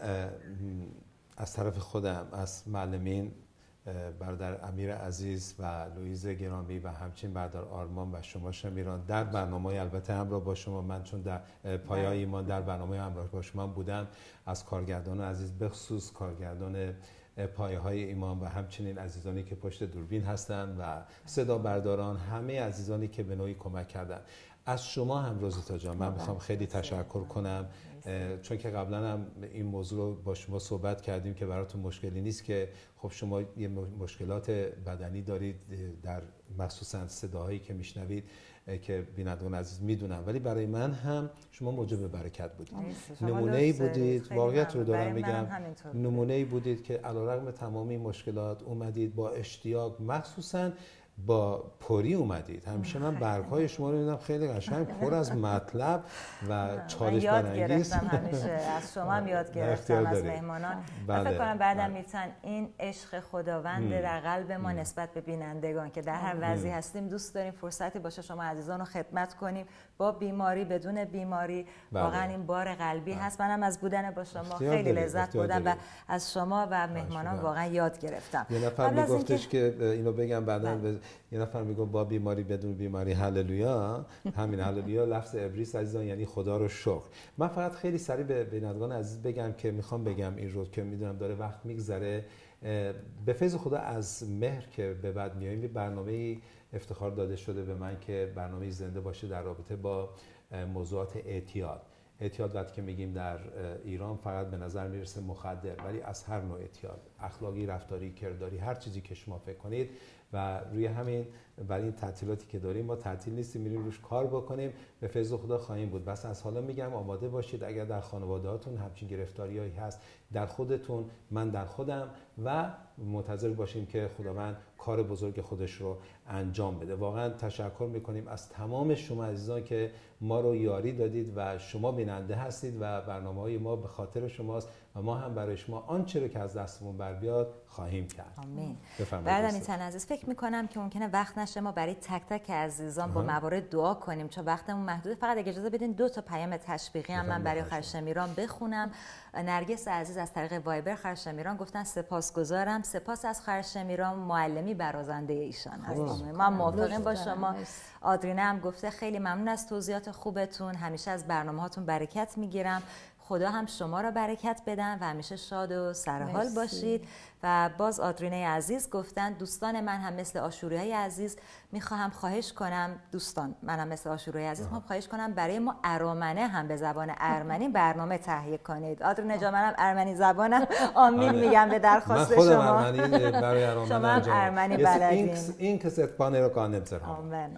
S1: از طرف خودم، از معلمین برادر امیر عزیز و لویز گرامی و همچنین برادر آرمان و شما شمیران در برنامه‌های البته همراه با شما، من چون در پایه‌های ایمان در برنامه همراه با شما بودم، از کارگردان عزیز به خصوص کارگردان پایه‌های ایمان و همچنین عزیزانی که پشت دوربین هستند و صدا برداران، همه عزیزانی که به نوعی کمک کردن. از شما هم روزیتا جان من میخوام خیلی تشکر کنم، چون که قبلا هم این موضوع رو با شما صحبت کردیم که براتون مشکلی نیست که خب شما یه مشکلات بدنی دارید، در مخصوصا صداهایی که میشنوید که بینندگان عزیز میدونن، ولی برای من هم شما موجب برکت بودید. نمونه‌ای بودید، واقعیت رو دارم میگم، نمونه‌ای بودید که علیرغم تمام این مشکلات اومدید با اشتیاق، مخصوصا با پری اومدید. همیشه من برگ‌های شما رو می‌بینم خیلی قشنگ پر از مطلب و چالش برانگیز.
S2: یاد گرفتم همیشه از شما هم یاد گرفتم از مهمانان. فکر کنم بعدم میتونن این عشق خداوند در قلب ما نسبت به بینندگان که در هر وضعی هستیم دوست داریم فرصتی باشه شما عزیزان رو خدمت کنیم، با بیماری بدون بیماری. واقعا این بار قلبی هست. منم از بودن با شما خیلی لذت بردم و از شما و مهمانان واقعا یاد گرفتم.
S1: یه نفر میگفتش که اینو بگم بعداً یه نفر میگه با بیماری بدون بیماری هللویا. همین هللویا لفظ عبری عزیزان یعنی خدا رو شکر. من فقط خیلی سریع به بینندگان عزیز بگم که میخوام بگم این رو که میدونم داره وقت میگذره. به فیض خدا از مهر که به بعد میایم برنامه افتخار داده شده به من که برنامه زنده باشه در رابطه با موضوعات اعتیاد. اعتیاد وقتی که میگیم در ایران فقط به نظر میرسه مخدر، ولی از هر نوع اعتیاد، اخلاقی، رفتاری، کرداری، هر چیزی که شما فکر کنید. و روی همین برای این تعطیلاتی که داریم ما تعطیل نیستیم، میریم روش کار بکنیم. به فیض خدا خواهیم بود. بس از حالا میگم آماده باشید اگر در خانواده‌هاتون همچین گرفتاریایی هست، در خودتون، من در خودم، و منتظر باشیم که خداوند کار بزرگ خودش رو انجام بده. واقعا تشکر میکنیم از تمام شما عزیزان که ما رو یاری دادید و شما بیننده هستید و برنامه‌های ما به خاطر شماست و ما هم برای شما آنچه رو که از دستمون بر بیاد خواهیم کرد.
S2: آمین. بعد میتونم عزیز فکر میکنم که ممکنه وقت نشه ما برای تک تک عزیزان با موارد دعا کنیم چون وقتمون محدوده. فقط اگه اجازه بدین 2 تا پیام تشویقی هم من برای خرشمیران بخونم. نرگس عزیز از طریق وایبر خرشمیران گفتن سپاسگزارم، سپاس از خرشمیران، معلمی برازنده ایشان هستم. ما موافقیم با شما. آدرینه هم گفته خیلی ممنون از توضیحات خوبتون، همیشه از برنامه‌هاتون برکت میگیرم. خدا هم شما را برکت بدن و همیشه شاد و سرحال باشید. و باز آدرینه عزیز گفتن دوستان من هم مثل آشوریای عزیز میخواهم خواهش کنم، دوستان من هم مثل آشوریای عزیز میخوام خواهش کنم برای ما ارامنه هم به زبان ارمنی برنامه تهیه کنید. آدرینه جا منم ارمنی زبانم آمین میگم به درخواست شما.
S1: من خودم ارمنی برای ارامنه
S2: شما هم ارمنی بلدین.
S1: این کست بانه رو کانم سر هم.
S2: آمین.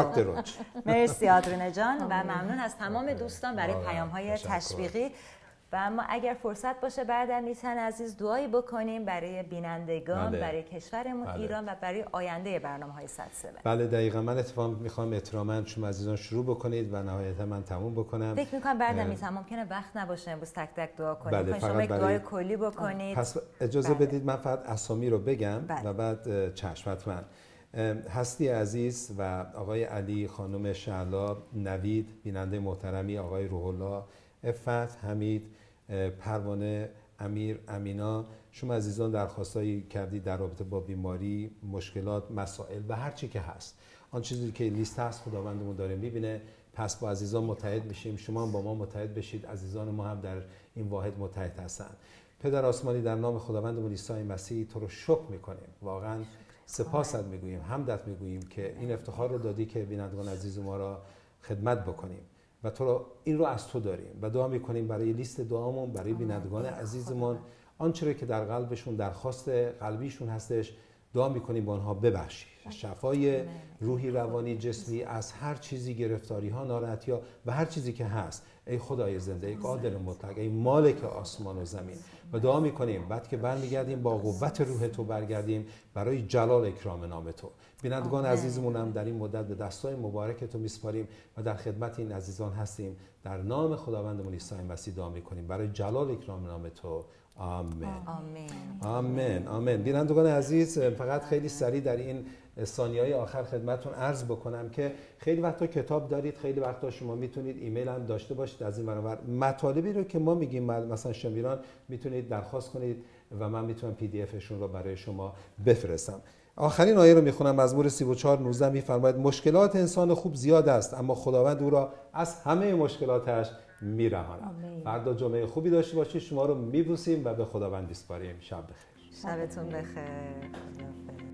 S1: مرسی
S2: آدرینه جان و ممنون از تمام دوستان برای پیام‌های تشویقی. و اما اگر فرصت باشه بعدم میتونن عزیز دعایی بکنیم برای بینندگان، برای کشورمون ایران و برای آینده برنامه‌های 107.
S1: بله دقیقاً. من اتفاقا میخوام احتراما شما عزیزان شروع بکنید و نهایتا من تموم بکنم.
S2: فکر میکنم بعدم میتونم ممکنه وقت نباشه امروز تک تک دعا کنیم. شما یک دعای کلی بکنید.
S1: پس اجازه بدید من فقط اسامی رو بگم و بعد چشم حتما. هستی عزیز و آقای علی، خانم شعلا، نوید، بیننده محترمی، آقای روح الله، عفت، حمید، پروانه، امیر، امینا، شما عزیزان درخواستایی کردید در رابطه با بیماری، مشکلات، مسائل و هر چی که هست. آن چیزی که لیست هست خداوندمون داره میبینه. پس با عزیزان متحد میشیم، شما هم با ما متحد بشید، عزیزان ما هم در این واحد متحد هستن. پدر آسمانی در نام خداوندمون عیسی مسیح تو رو شکر میکنیم، واقعا سپاست میگوییم، حمدت میگوییم که این افتخار رو دادی که بینندگان عزیز ما را خدمت بکنیم و تو رو این رو از تو داریم و دعا میکنیم برای لیست دعامون، برای بینندگان عزیزمون، آنچه که در قلبشون درخواست قلبیشون هستش دعا میکنیم با آنها ببخشی، شفای روحی، روانی، جسمی، از هر چیزی، گرفتاری ها، ناراحتی ها و هر چیزی که هست. ای خدای زنده، ای قادر مطلق، ای مالک آسمان و زمین، و دعا میکنیم بعد که برمیگردیم با قوت روح تو برگردیم برای جلال اکرام نام تو. بینندگان عزیزمون هم در این مدت به دستای مبارک تو میسپاریم و در خدمت این عزیزان هستیم. در نام خداوندمون عیسی مسیح دعا میکنیم برای جلال اکرام نام تو. آمین. آمین. آمین. بینندگان عزیز، فقط خیلی سریع در این ثانیه‌های آخر خدمتتون عرض بکنم که خیلی وقتا کتاب دارید، خیلی وقتا شما میتونید ایمیل هم داشته باشید از این برابر مطالبی رو که ما میگیم، مثلا شمیران میتونید درخواست کنید و من میتونم PDF شون رو برای شما بفرستم. آخرین آیه رو میخونم. مزمور 34:19 میفرماید مشکلات انسان خوب زیاد است اما خداوند او را از همه مشکلاتش میرهاند. فردا جمعه خوبی داشته باشید. شما رو میبوسیم و به خداوند میسپاریم. شب بخیر.
S2: شبتون بخیر.